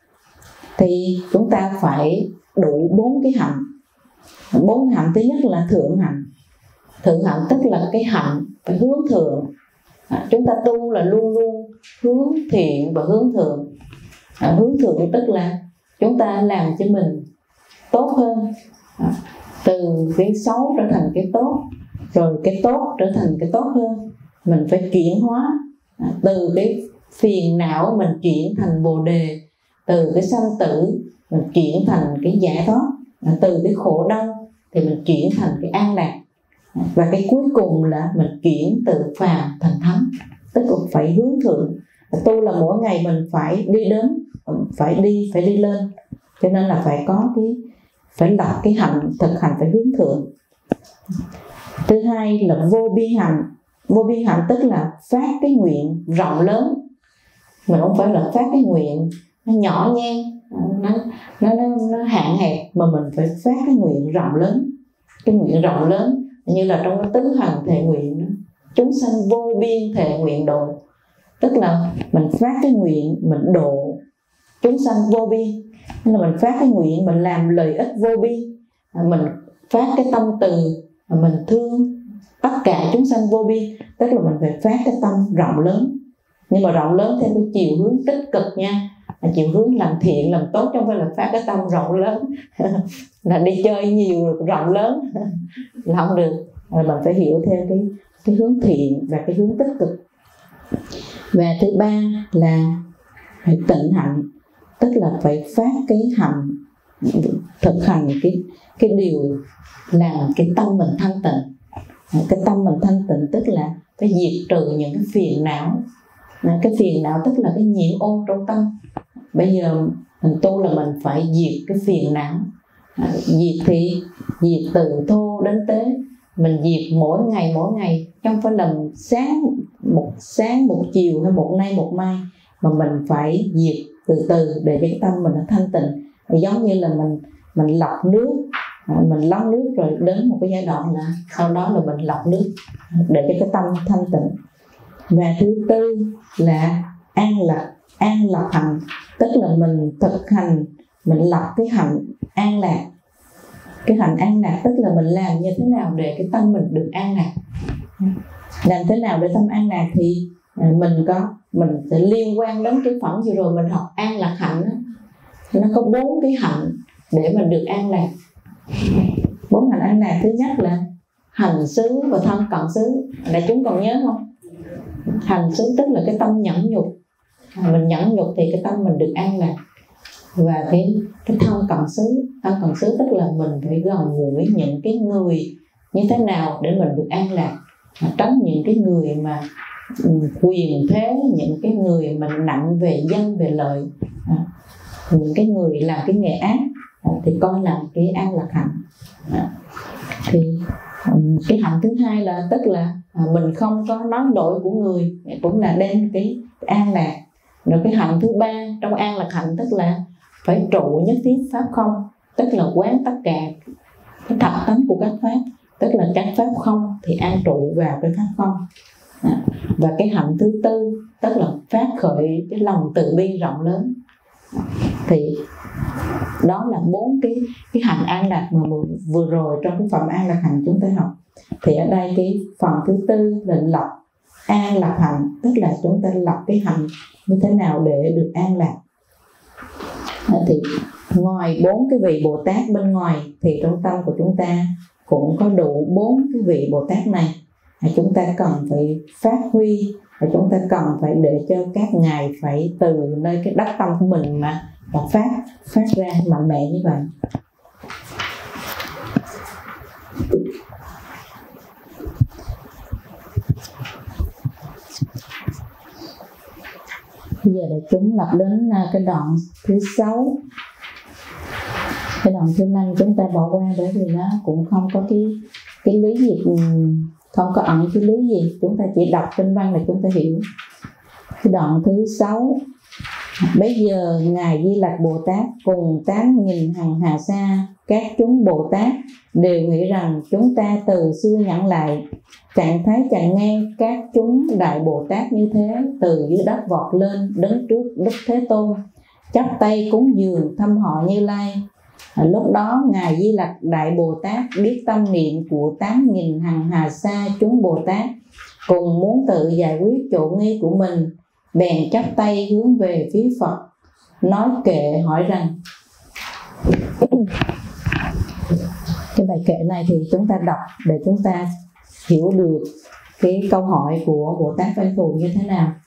thì chúng ta phải đủ bốn cái hạnh. Bốn hạnh thứ nhất là thượng hạnh. Thượng hạnh tức là cái hạnh phải hướng thượng. À, chúng ta tu là luôn luôn hướng thiện và hướng thượng. À, hướng thượng tức là chúng ta làm cho mình tốt hơn, à, từ cái xấu trở thành cái tốt, rồi cái tốt trở thành cái tốt hơn. Mình phải chuyển hóa, à, từ cái phiền não mình chuyển thành bồ đề, từ cái sanh tử mình chuyển thành cái giải thoát, à, từ cái khổ đau thì mình chuyển thành cái an lạc, và cái cuối cùng là mình chuyển từ phàm thành thánh, tức là phải hướng thượng. Tu là mỗi ngày mình phải đi đến, phải đi phải đi lên, cho nên là phải có cái phải lập cái hạnh, thực hành phải hướng thượng. Thứ hai là vô biên hạnh. Vô biên hạnh tức là phát cái nguyện rộng lớn. Mình không phải là phát cái nguyện nó nhỏ nhen, nó, nó, nó, nó hạn hẹp, mà mình phải phát cái nguyện rộng lớn. Cái nguyện rộng lớn như là trong cái tứ hằng thệ nguyện đó, chúng sanh vô biên thệ nguyện độ, tức là mình phát cái nguyện mình độ chúng sanh vô biên. Nên là mình phát cái nguyện mình làm lợi ích vô biên, mình phát cái tâm từ mình thương tất cả chúng sanh vô biên, tức là mình phải phát cái tâm rộng lớn, nhưng mà rộng lớn theo cái chiều hướng tích cực nha, chiều hướng làm thiện làm tốt, chứ không phải là phát cái tâm rộng lớn là đi chơi nhiều rộng lớn là không được. Mình phải hiểu theo cái cái hướng thiện và cái hướng tích cực. Và thứ ba là phải tịnh hạnh, tức là phải phát cái hạnh thực hành cái cái điều làm cái tâm mình thanh tịnh. Cái tâm mình thanh tịnh tức là phải diệt trừ những cái phiền não. Cái phiền não tức là cái nhiễm ô trong tâm. Bây giờ mình tu là mình phải diệt cái phiền não. Diệt thì diệt từ thô đến tế. Mình diệt mỗi ngày mỗi ngày, không phải là sáng một sáng một chiều hay một nay một mai, mà mình phải diệt từ từ để cho cái tâm mình nó thanh tịnh. Giống như là mình mình lọc nước, mình lọc nước rồi đến một cái giai đoạn là sau đó là mình lọc nước để cho cái tâm thanh tịnh. Và thứ tư là an lạc, an lạc hạnh, tức là mình thực hành, mình lọc cái hạnh an lạc. Cái hạnh an lạc tức là mình làm như thế nào để cái tâm mình được an lạc. Làm thế nào để tâm an lạc thì mình có mình sẽ liên quan đến cái phẩm vừa rồi mình học an lạc hạnh đó. Nó có bốn cái hạnh để mình được an lạc. Bốn hạnh an lạc, thứ nhất là hành xứ và thân cận xứ. Đại chúng còn nhớ không? Hành xứ tức là cái tâm nhẫn nhục, mình nhẫn nhục thì cái tâm mình được an lạc. Và cái, cái thân cận xứ, thân cận xứ tức là mình phải gần gũi những cái người như thế nào để mình được an lạc, tránh những cái người mà quyền thế, những cái người mà nặng về danh về lợi, những cái người làm cái nghề ác thì coi là cái an lạc hạnh. Thì cái hạnh thứ hai là tức là mình không có nói lỗi của người, cũng là đem cái an lạc. Rồi cái hạnh thứ ba trong an lạc hạnh tức là phải trụ nhất thiết pháp không, tức là quán tất cả cái thật tánh của các pháp, tức là các pháp không thì an trụ vào cái pháp không. Và cái hạnh thứ tư tức là phát khởi cái lòng từ bi rộng lớn. Thì đó là bốn cái cái hạnh an lạc mà vừa rồi trong cái phẩm an lạc hạnh chúng ta học. Thì ở đây cái phần thứ tư là lập an lạc hạnh, tức là chúng ta lập cái hạnh như thế nào để được an lạc. Thì ngoài bốn cái vị Bồ Tát bên ngoài thì trong tâm của chúng ta cũng có đủ bốn cái vị Bồ Tát này. Chúng ta cần phải phát huy và chúng ta cần phải để cho các ngài phải từ nơi cái đắc tâm của mình mà và phát phát ra mạnh mẽ như vậy. Bây giờ để chúng lập đến cái đoạn thứ sáu. Cái đoạn thứ năm chúng ta bỏ qua bởi vì nó cũng không có cái cái lý gì, không có ẩn cái lý gì, chúng ta chỉ đọc kinh văn là chúng ta hiểu. Cái đoạn thứ sáu: bây giờ ngài Di Lặc Bồ Tát cùng tám nghìn hằng hà sa các chúng Bồ Tát đều nghĩ rằng chúng ta từ xưa nhẫn lại, chẳng thấy chẳng nghe các chúng đại Bồ Tát như thế từ dưới đất vọt lên đứng trước Đức Thế Tôn, chắp tay cúng dường thăm họ Như Lai. À, lúc đó ngài Di Lặc đại Bồ Tát biết tâm niệm của tám nghìn hằng hà sa chúng Bồ Tát cùng muốn tự giải quyết chỗ nghi của mình, bèn chắp tay hướng về phía Phật, nói kệ hỏi rằng. Cái bài kệ này thì chúng ta đọc để chúng ta hiểu được cái câu hỏi của Bồ Tát Văn Thù như thế nào.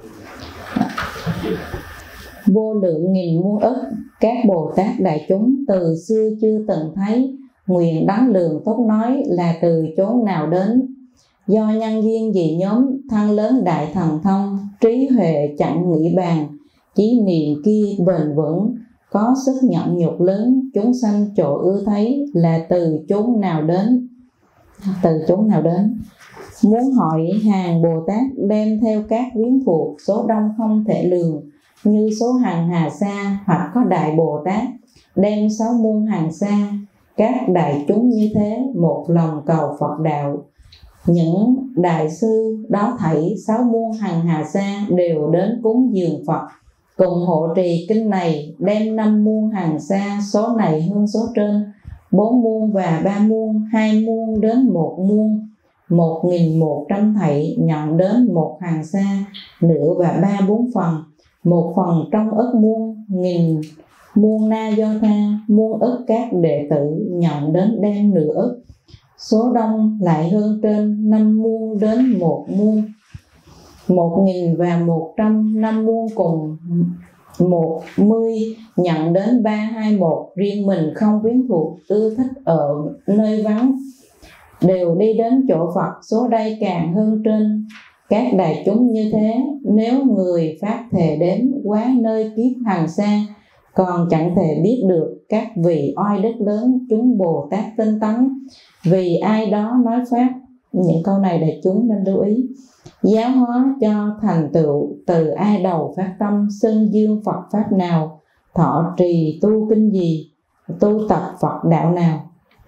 Vô lượng nghìn muôn ức các Bồ Tát đại chúng từ xưa chưa từng thấy, nguyện đắng lường tốt nói là từ chốn nào đến. Do nhân duyên gì nhóm thăng lớn đại thần thông, trí huệ chẳng nghĩ bàn, chí niệm kia bền vững, có sức nhận nhục lớn, chúng sanh chỗ ưa thấy là từ chốn nào đến. Từ chốn nào đến? Muốn hỏi hàng Bồ Tát đem theo các quyến thuộc số đông không thể lường, như số hằng hà sa hoặc có đại Bồ Tát đem sáu muôn hàng sa, các đại chúng như thế một lòng cầu Phật đạo. Những đại sư đó thảy sáu muôn hằng hà sa đều đến cúng dường Phật, cùng hộ trì kinh này, đem năm muôn hàng sa, số này hơn số trên, bốn muôn và ba muôn, hai muôn đến một muôn, một nghìn một trăm thảy nhận đến một hàng sa, nửa và ba bốn phần, một phần trong ức muôn, nghìn muôn na do tha, muôn ức các đệ tử nhận đến đem nửa ức, số đông lại hơn trên năm muôn đến một muôn, một nghìn và một trăm năm muôn cùng một mươi nhận đến ba hai một, riêng mình không quyến thuộc, ưa thích ở nơi vắng, đều đi đến chỗ Phật, số đây càng hơn trên các đại chúng như thế. Nếu người phát thệ đến quá nơi kiếp hằng xa, còn chẳng thể biết được các vị oai đức lớn chúng Bồ Tát tinh tấn, vì ai đó nói pháp. Những câu này đại chúng nên lưu ý. Giáo hóa cho thành tựu, từ ai đầu phát tâm, xưng dương Phật pháp nào, thọ trì tu kinh gì, tu tập Phật đạo nào.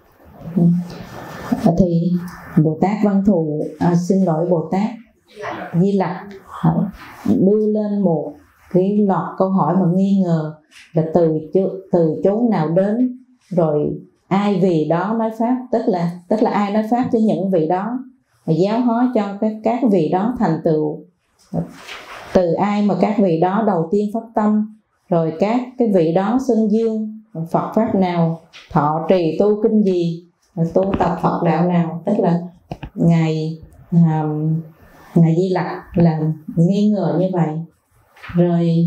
Thì Bồ Tát Văn Thù, à, xin lỗi Bồ Tát Di Lặc đưa lên một cái loạt câu hỏi mà nghi ngờ là từ từ chốn nào đến, rồi ai vì đó nói pháp, tức là tức là ai nói pháp cho những vị đó, giáo hóa cho các các vị đó thành tựu, từ ai mà các vị đó đầu tiên phát tâm, rồi các cái vị đó xưng dương Phật pháp nào, thọ trì tu kinh gì, tu tập Phật đạo nào. Tức là ngài à, ngài Di Lặc là nghi ngờ như vậy. Rồi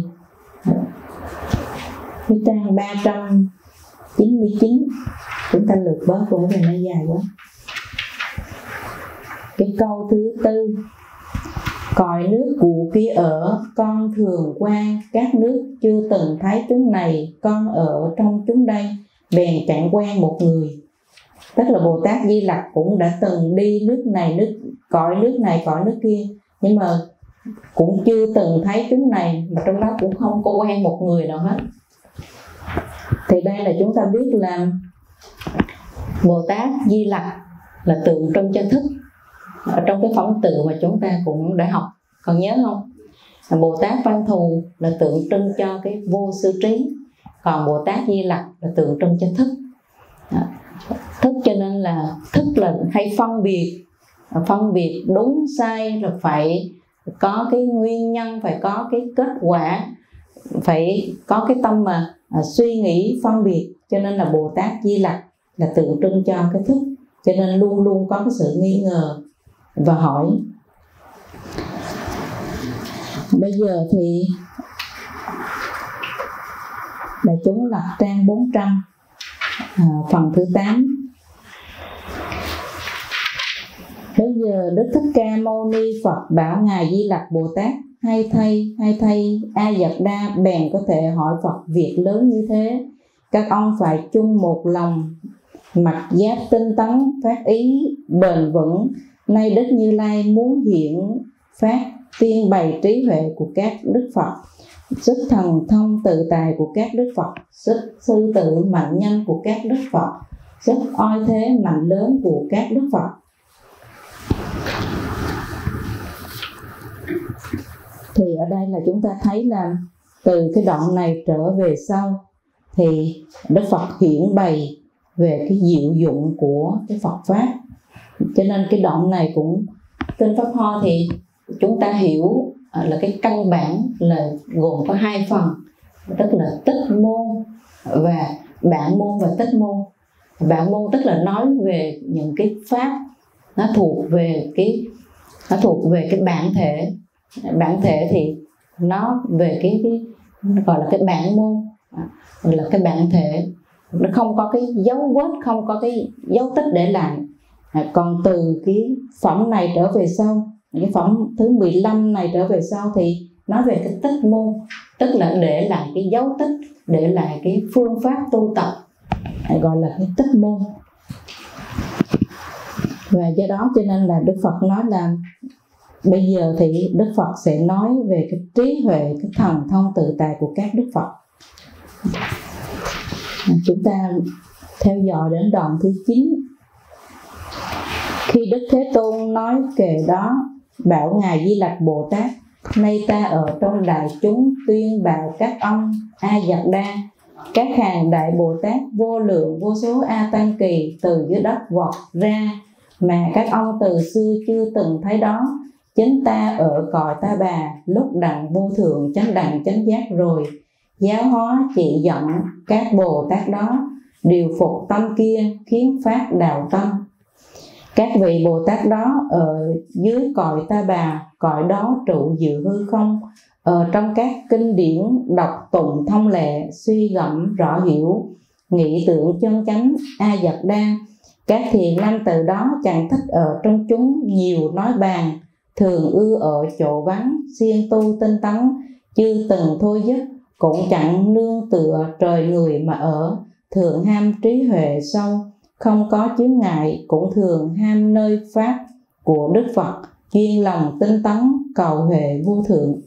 cái trang ba trăm chín mươi chín chúng ta lượt bớt bởi vì nó dài quá. Cái câu thứ tư: cõi nước cụ kia ở, con thường qua các nước chưa từng thấy chúng này, con ở trong chúng đây bèn chẳng quen một người. Tức là Bồ Tát Di Lặc cũng đã từng đi nước này nước cõi nước này cõi nước kia, nhưng mà cũng chưa từng thấy chúng này, mà trong đó cũng không có quen một người nào hết. Thì đây là chúng ta biết là Bồ Tát Di Lặc là tượng trưng cho thức. Ở trong cái phóng tự mà chúng ta cũng đã học, còn nhớ không? Bồ Tát Văn Thù là tượng trưng cho cái vô sư trí, còn Bồ Tát Di Lặc là tượng trưng cho thức. Thức cho nên là thức là hay phân biệt, phân biệt đúng sai là phải có cái nguyên nhân, phải có cái kết quả, phải có cái tâm mà à, suy nghĩ phân biệt. Cho nên là Bồ Tát Di Lặc là tượng trưng cho cái thức, cho nên luôn luôn có cái sự nghi ngờ và hỏi. Bây giờ thì đại chúng lật trang bốn trăm, à, phần thứ tám. Bây giờ Đức Thích Ca Mâu Ni Phật bảo ngài Di Lặc Bồ Tát: hay thay, hay thay, A Dật Đa bèn có thể hỏi Phật việc lớn như thế. Các ông phải chung một lòng, mặc giáp tinh tấn, phát ý bền vững. Nay Đức Như Lai muốn hiện phát tiên bày trí huệ của các Đức Phật, sức thần thông tự tài của các Đức Phật, sức sư tử mạnh nhanh của các Đức Phật, sức oai thế mạnh lớn của các Đức Phật. Thì ở đây là chúng ta thấy là từ cái đoạn này trở về sau thì Đức Phật hiển bày về cái diệu dụng của cái Phật Pháp. Cho nên cái đoạn này cũng Kinh Pháp Hoa thì chúng ta hiểu là cái căn bản là gồm có hai phần, tức là tích môn và bản môn và tích môn. Bản môn tức là nói về những cái pháp nó thuộc về cái nó thuộc về cái bản thể. Bản thể thì nó về cái, cái gọi là cái bản môn, là cái bản thể, nó không có cái dấu vết, không có cái dấu tích để lại. À, còn từ cái phẩm này trở về sau, cái phẩm thứ mười lăm này trở về sau thì nói về cái tích môn, tức là để lại cái dấu tích, để lại cái phương pháp tu tập, gọi là cái tích môn. Và do đó cho nên là Đức Phật nói là bây giờ thì Đức Phật sẽ nói về cái trí huệ, cái thần thông tự tài của các Đức Phật. Chúng ta theo dõi đến đoạn thứ chín. Khi Đức Thế Tôn nói kệ đó, bảo ngài Di Lặc Bồ Tát: nay ta ở trong đại chúng tuyên bảo các ông A Dật Đa, các hàng đại Bồ Tát vô lượng vô số A Tăng Kỳ từ dưới đất vọt ra, mà các ông từ xưa chưa từng thấy đó. Chính ta ở cõi Ta Bà, lúc đặng vô thượng chánh đẳng chánh giác rồi, giáo hóa chỉ dẫn các Bồ Tát đó, điều phục tâm kia, khiến phát đạo tâm. Các vị Bồ Tát đó ở dưới cõi Ta Bà, cõi đó trụ dự hư không, ở trong các kinh điển đọc tụng thông lệ, suy gẫm rõ hiểu, nghĩ tưởng chân chánh A Dật Đa. Các thiện nam từ đó chẳng thích ở trong chúng nhiều nói bàn, thường ưa ở chỗ vắng, siêng tu tinh tấn, chưa từng thôi dứt, cũng chẳng nương tựa trời người mà ở, thường ham trí huệ sâu, không có chướng ngại, cũng thường ham nơi pháp của Đức Phật, chuyên lòng tinh tấn cầu huệ vô thượng.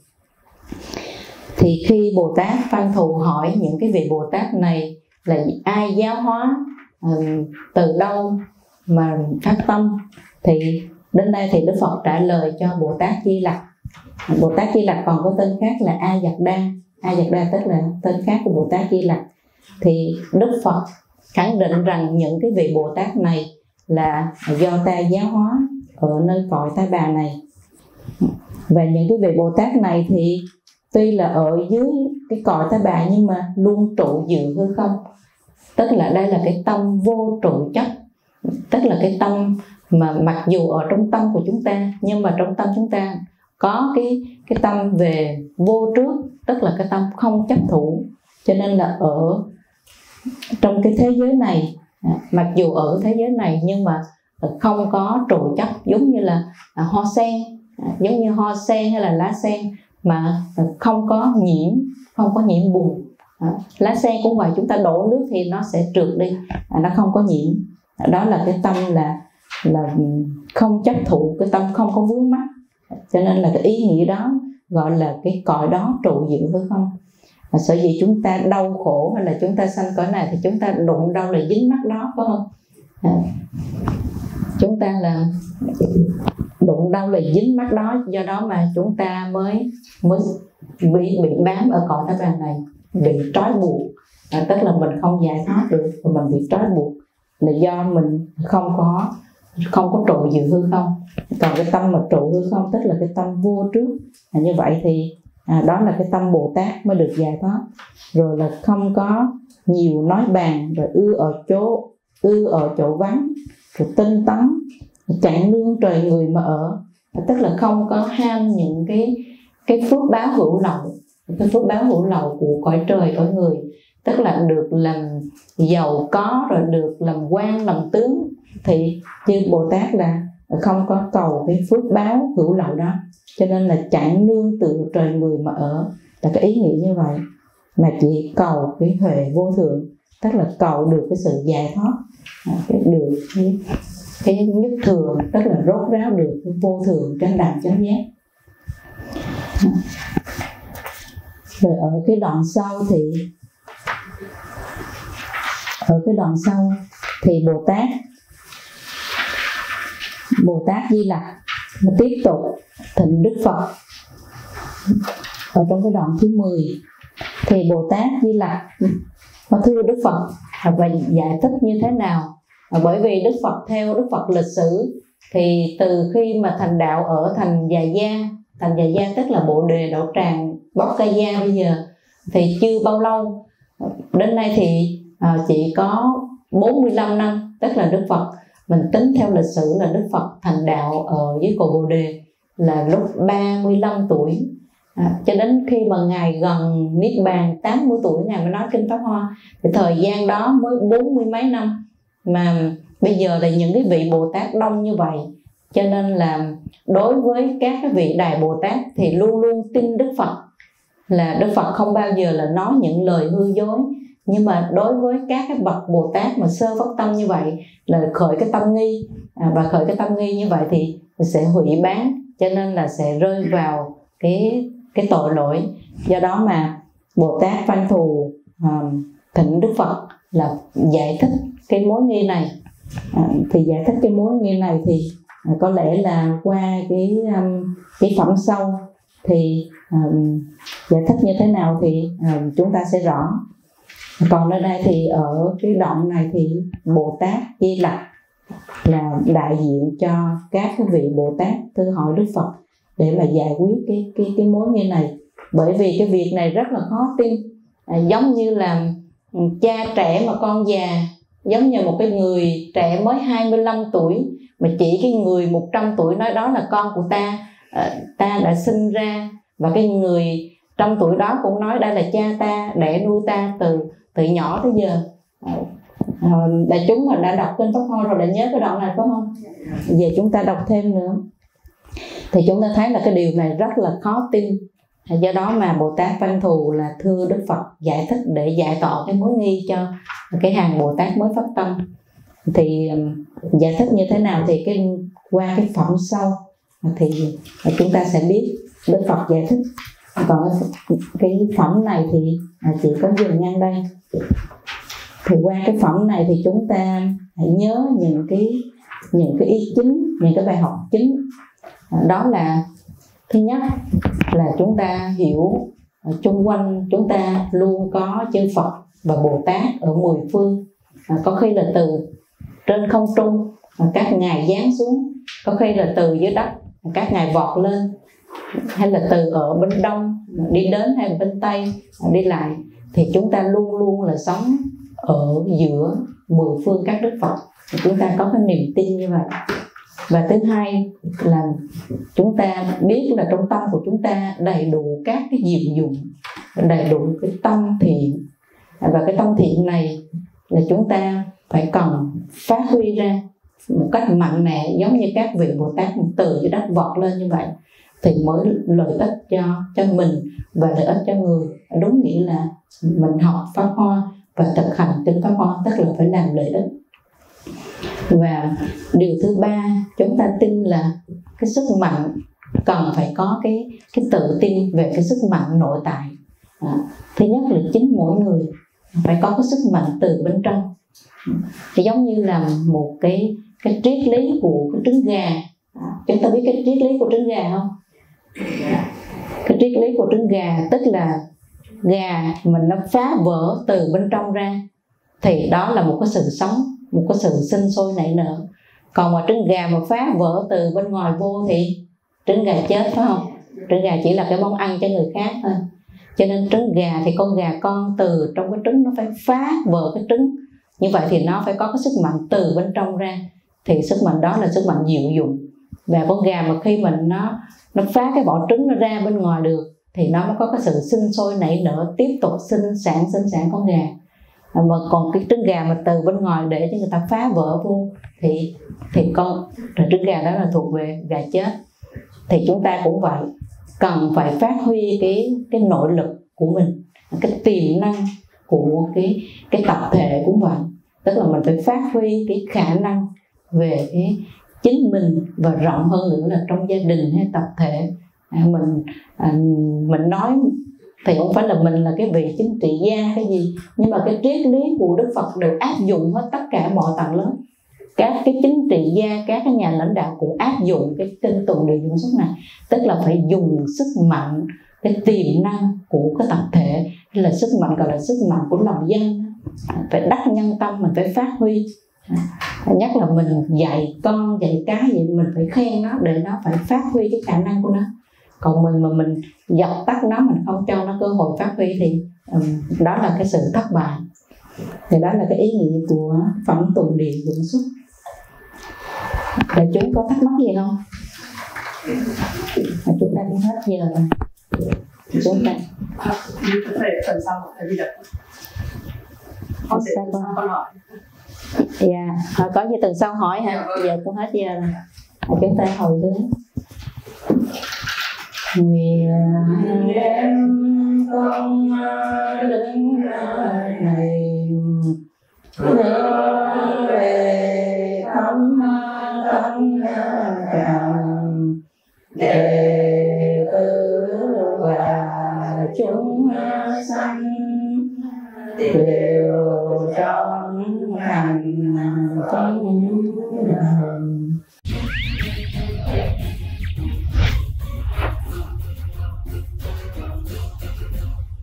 Thì khi Bồ Tát Văn Thù hỏi những cái vị Bồ Tát này là ai giáo hóa, từ đâu mà phát tâm, thì đến đây thì Đức Phật trả lời cho Bồ Tát Di Lặc. Bồ Tát Di Lặc còn có tên khác là A Dật Đa. A Dật Đa tức là tên khác của Bồ Tát Di Lặc. Thì Đức Phật khẳng định rằng những cái vị Bồ Tát này là do ta giáo hóa ở nơi cõi Ta Bà này. Và những cái vị Bồ Tát này thì tuy là ở dưới cái cõi Ta Bà nhưng mà luôn trụ dự hư không. Tức là đây là cái tâm vô trụ chấp. Tức là cái tâm mà mặc dù ở trong tâm của chúng ta, nhưng mà trong tâm chúng ta có cái, cái tâm về vô trước, tức là cái tâm không chấp thủ. Cho nên là ở trong cái thế giới này, mặc dù ở thế giới này nhưng mà không có trụ chấp, giống như là hoa sen, giống như hoa sen hay là lá sen mà không có nhiễm, không có nhiễm bùn. Lá sen cũng vậy, chúng ta đổ nước thì nó sẽ trượt đi, nó không có nhiễm. Đó là cái tâm là là không chấp thụ, cái tâm không có vướng mắc. Cho nên là cái ý nghĩa đó gọi là cái cõi đó trụ dự hư không. Và sở dĩ chúng ta đau khổ hay là chúng ta sanh cõi này thì chúng ta đụng đâu là dính mắc đó, phải không? À, chúng ta là đụng đâu là dính mắc đó, do đó mà chúng ta mới mới bị bị bám ở cõi Ta Bà này, bị trói buộc. À, tức là mình không giải thoát được, và mình bị trói buộc là do mình không có không có trụ dự hư không. Còn cái tâm mà trụ hư không tức là cái tâm vô trước. À, như vậy thì à, đó là cái tâm Bồ Tát mới được giải thoát. Rồi là không có nhiều nói bàn, rồi ưa ở chỗ ưa ở chỗ vắng, rồi tinh tấn, chẳng nương trời người mà ở. À, tức là không có ham những cái cái phước báo hữu lậu, cái phước báo hữu lậu của cõi trời cõi người, tức là được làm giàu có, rồi được làm quan làm tướng. Thì như Bồ Tát là không có cầu cái phước báo hữu lậu đó, cho nên là chẳng nương tựa trời người mà ở, là cái ý nghĩa như vậy. Mà chỉ cầu cái huệ vô thượng, tức là cầu được cái sự giải thoát, cái được cái, cái nhất thừa, tức là rốt ráo được cái vô thượng chánh đẳng chánh giác. Rồi ở cái đoạn sau thì ở cái đoạn sau thì Bồ Tát Bồ Tát Di Lặc tiếp tục thỉnh Đức Phật. Ở trong cái đoạn thứ mười thì Bồ Tát Di Lặc thưa Đức Phật và giải thích như thế nào. Bởi vì Đức Phật theo Đức Phật lịch sử thì từ khi mà thành đạo ở thành Già Gia, thành Già Gia tức là Bồ Đề Đậu Tràng Bóc Ca Gia bây giờ, thì chưa bao lâu, đến nay thì à, chỉ có bốn mươi lăm năm, tức là Đức Phật, mình tính theo lịch sử là Đức Phật thành đạo ở dưới cội Bồ Đề là lúc ba mươi lăm tuổi. À, cho đến khi mà Ngài gần Niết Bàn tám mươi tuổi Ngài mới nói Kinh Pháp Hoa, thì thời gian đó mới bốn mươi mấy năm, mà bây giờ là những cái vị Bồ Tát đông như vậy. Cho nên là đối với các cái vị Đại Bồ Tát thì luôn luôn tin Đức Phật, là Đức Phật không bao giờ là nói những lời hư dối. Nhưng mà đối với các cái bậc Bồ Tát mà sơ phát tâm như vậy là khởi cái tâm nghi, à, và khởi cái tâm nghi như vậy thì sẽ hủy bán, cho nên là sẽ rơi vào cái cái tội lỗi. Do đó mà Bồ Tát Văn Thù à, thỉnh Đức Phật là giải thích cái mối nghi này. À, thì giải thích cái mối nghi này thì à, có lẽ là qua cái um, cái phẩm sau thì um, giải thích như thế nào thì um, chúng ta sẽ rõ. Còn ở đây thì ở cái đoạn này thì Bồ Tát Di Lặc là đại diện cho các cái vị Bồ Tát thư hỏi Đức Phật để mà giải quyết cái cái cái mối nghi này. Bởi vì cái việc này rất là khó tin, à, giống như là cha trẻ mà con già, giống như một cái người trẻ mới hai mươi lăm tuổi mà chỉ cái người một trăm tuổi nói đó là con của ta, à, ta đã sinh ra Và cái người trong tuổi đó cũng nói đây là cha ta đẻ nuôi ta từ từ nhỏ tới giờ. À, đại chúng mà đã đọc kinh Pháp Hoa rồi đã nhớ cái đoạn này phải không? Về chúng ta đọc thêm nữa thì chúng ta thấy là cái điều này rất là khó tin. Do đó mà Bồ Tát Văn Thù là thưa Đức Phật giải thích để giải tỏ cái mối nghi cho cái hàng Bồ Tát mới phát tâm. Thì giải thích như thế nào thì cái qua cái phẩm sau thì chúng ta sẽ biết Đức Phật giải thích. Còn cái phẩm này thì chỉ có dừng ngang đây. Thì qua cái phẩm này thì chúng ta hãy nhớ những cái những cái ý chính, những cái bài học chính. Đó là thứ nhất là chúng ta hiểu chung quanh chúng ta luôn có chư Phật và Bồ Tát ở mười phương. Có khi là từ trên không trung các ngài giáng xuống, có khi là từ dưới đất các ngài vọt lên, hay là từ ở bên đông đi đến hay là bên tây đi lại, thì chúng ta luôn luôn là sống ở giữa mười phương các Đức Phật. Chúng ta có cái niềm tin như vậy. Và thứ hai là chúng ta biết là trong tâm của chúng ta đầy đủ các cái diệu dụng, đầy đủ cái tâm thiện. Và cái tâm thiện này là chúng ta phải cần phát huy ra một cách mạnh mẽ, giống như các vị Bồ Tát từ dưới đất vọt lên như vậy, thì mới lợi ích cho cho mình và lợi ích cho người. Đúng nghĩa là mình học Pháp Hoa và thực hành kinh Pháp Hoa, tức là phải làm lợi ích. Và điều thứ ba, chúng ta tin là cái sức mạnh cần phải có cái cái tự tin về cái sức mạnh nội tại. À, thứ nhất là chính mỗi người phải có cái sức mạnh từ bên trong. Thì giống như là một cái cái triết lý của cái trứng gà. À, chúng ta biết cái triết lý của trứng gà không? Cái triết lý của trứng gà tức là gà mình nó phá vỡ từ bên trong ra thì đó là một cái sự sống, một cái sự sinh sôi nảy nở. Còn mà trứng gà mà phá vỡ từ bên ngoài vô thì trứng gà chết, phải không? Trứng gà chỉ là cái món ăn cho người khác thôi. Cho nên trứng gà thì con gà con từ trong cái trứng nó phải phá vỡ cái trứng. Như vậy thì nó phải có cái sức mạnh từ bên trong ra. Thì sức mạnh đó là sức mạnh diệu dụng. Và con gà mà khi mình nó nó phá cái vỏ trứng nó ra bên ngoài được thì nó mới có cái sự sinh sôi nảy nở, tiếp tục sinh sản sinh sản con gà. Mà còn cái trứng gà mà từ bên ngoài để cho người ta phá vỡ vô thì thì con trứng gà đó là thuộc về gà chết. Thì chúng ta cũng vậy, cần phải phát huy cái cái nội lực của mình, cái tiềm năng của cái cái tập thể cũng vậy. Tức là mình phải phát huy cái khả năng về cái chính mình và rộng hơn nữa là trong gia đình hay tập thể. À, mình à, mình nói thì không phải là mình là cái vị chính trị gia cái gì, nhưng mà cái triết lý của Đức Phật đều áp dụng hết tất cả mọi tầng lớp. Các cái chính trị gia, các cái nhà lãnh đạo cũng áp dụng cái kinh Tùng Điều Dụng Xuất này, tức là phải dùng sức mạnh, cái tiềm năng của cái tập thể, hay là sức mạnh gọi là sức mạnh của lòng dân, phải đắc nhân tâm, mình phải phát huy. Nhất là mình dạy con, dạy cái vậy mình phải khen nó để nó phải phát huy cái khả năng của nó. Còn mình mà mình dập tắt nó, mình không cho nó cơ hội phát huy thì um, đó là cái sự thất bại. Thì đó là cái ý nghĩa của phẩm Tùng Điều Dụng Xuất. Đại chúng có thắc mắc gì không? Và chúng ta cũng hết giờ rồi. Chúng ta phần sau thầy đi đọc. Con sẽ phần sau con hỏi. Dạ, yeah. Có gì tuần sau hỏi hả? Dạ, giờ cũng hết giờ rồi. Chúng ta hồi hướng. Nguyện đem công đức này hướng về thăm thân càng đệ tử và chúng sanh đều trong hành không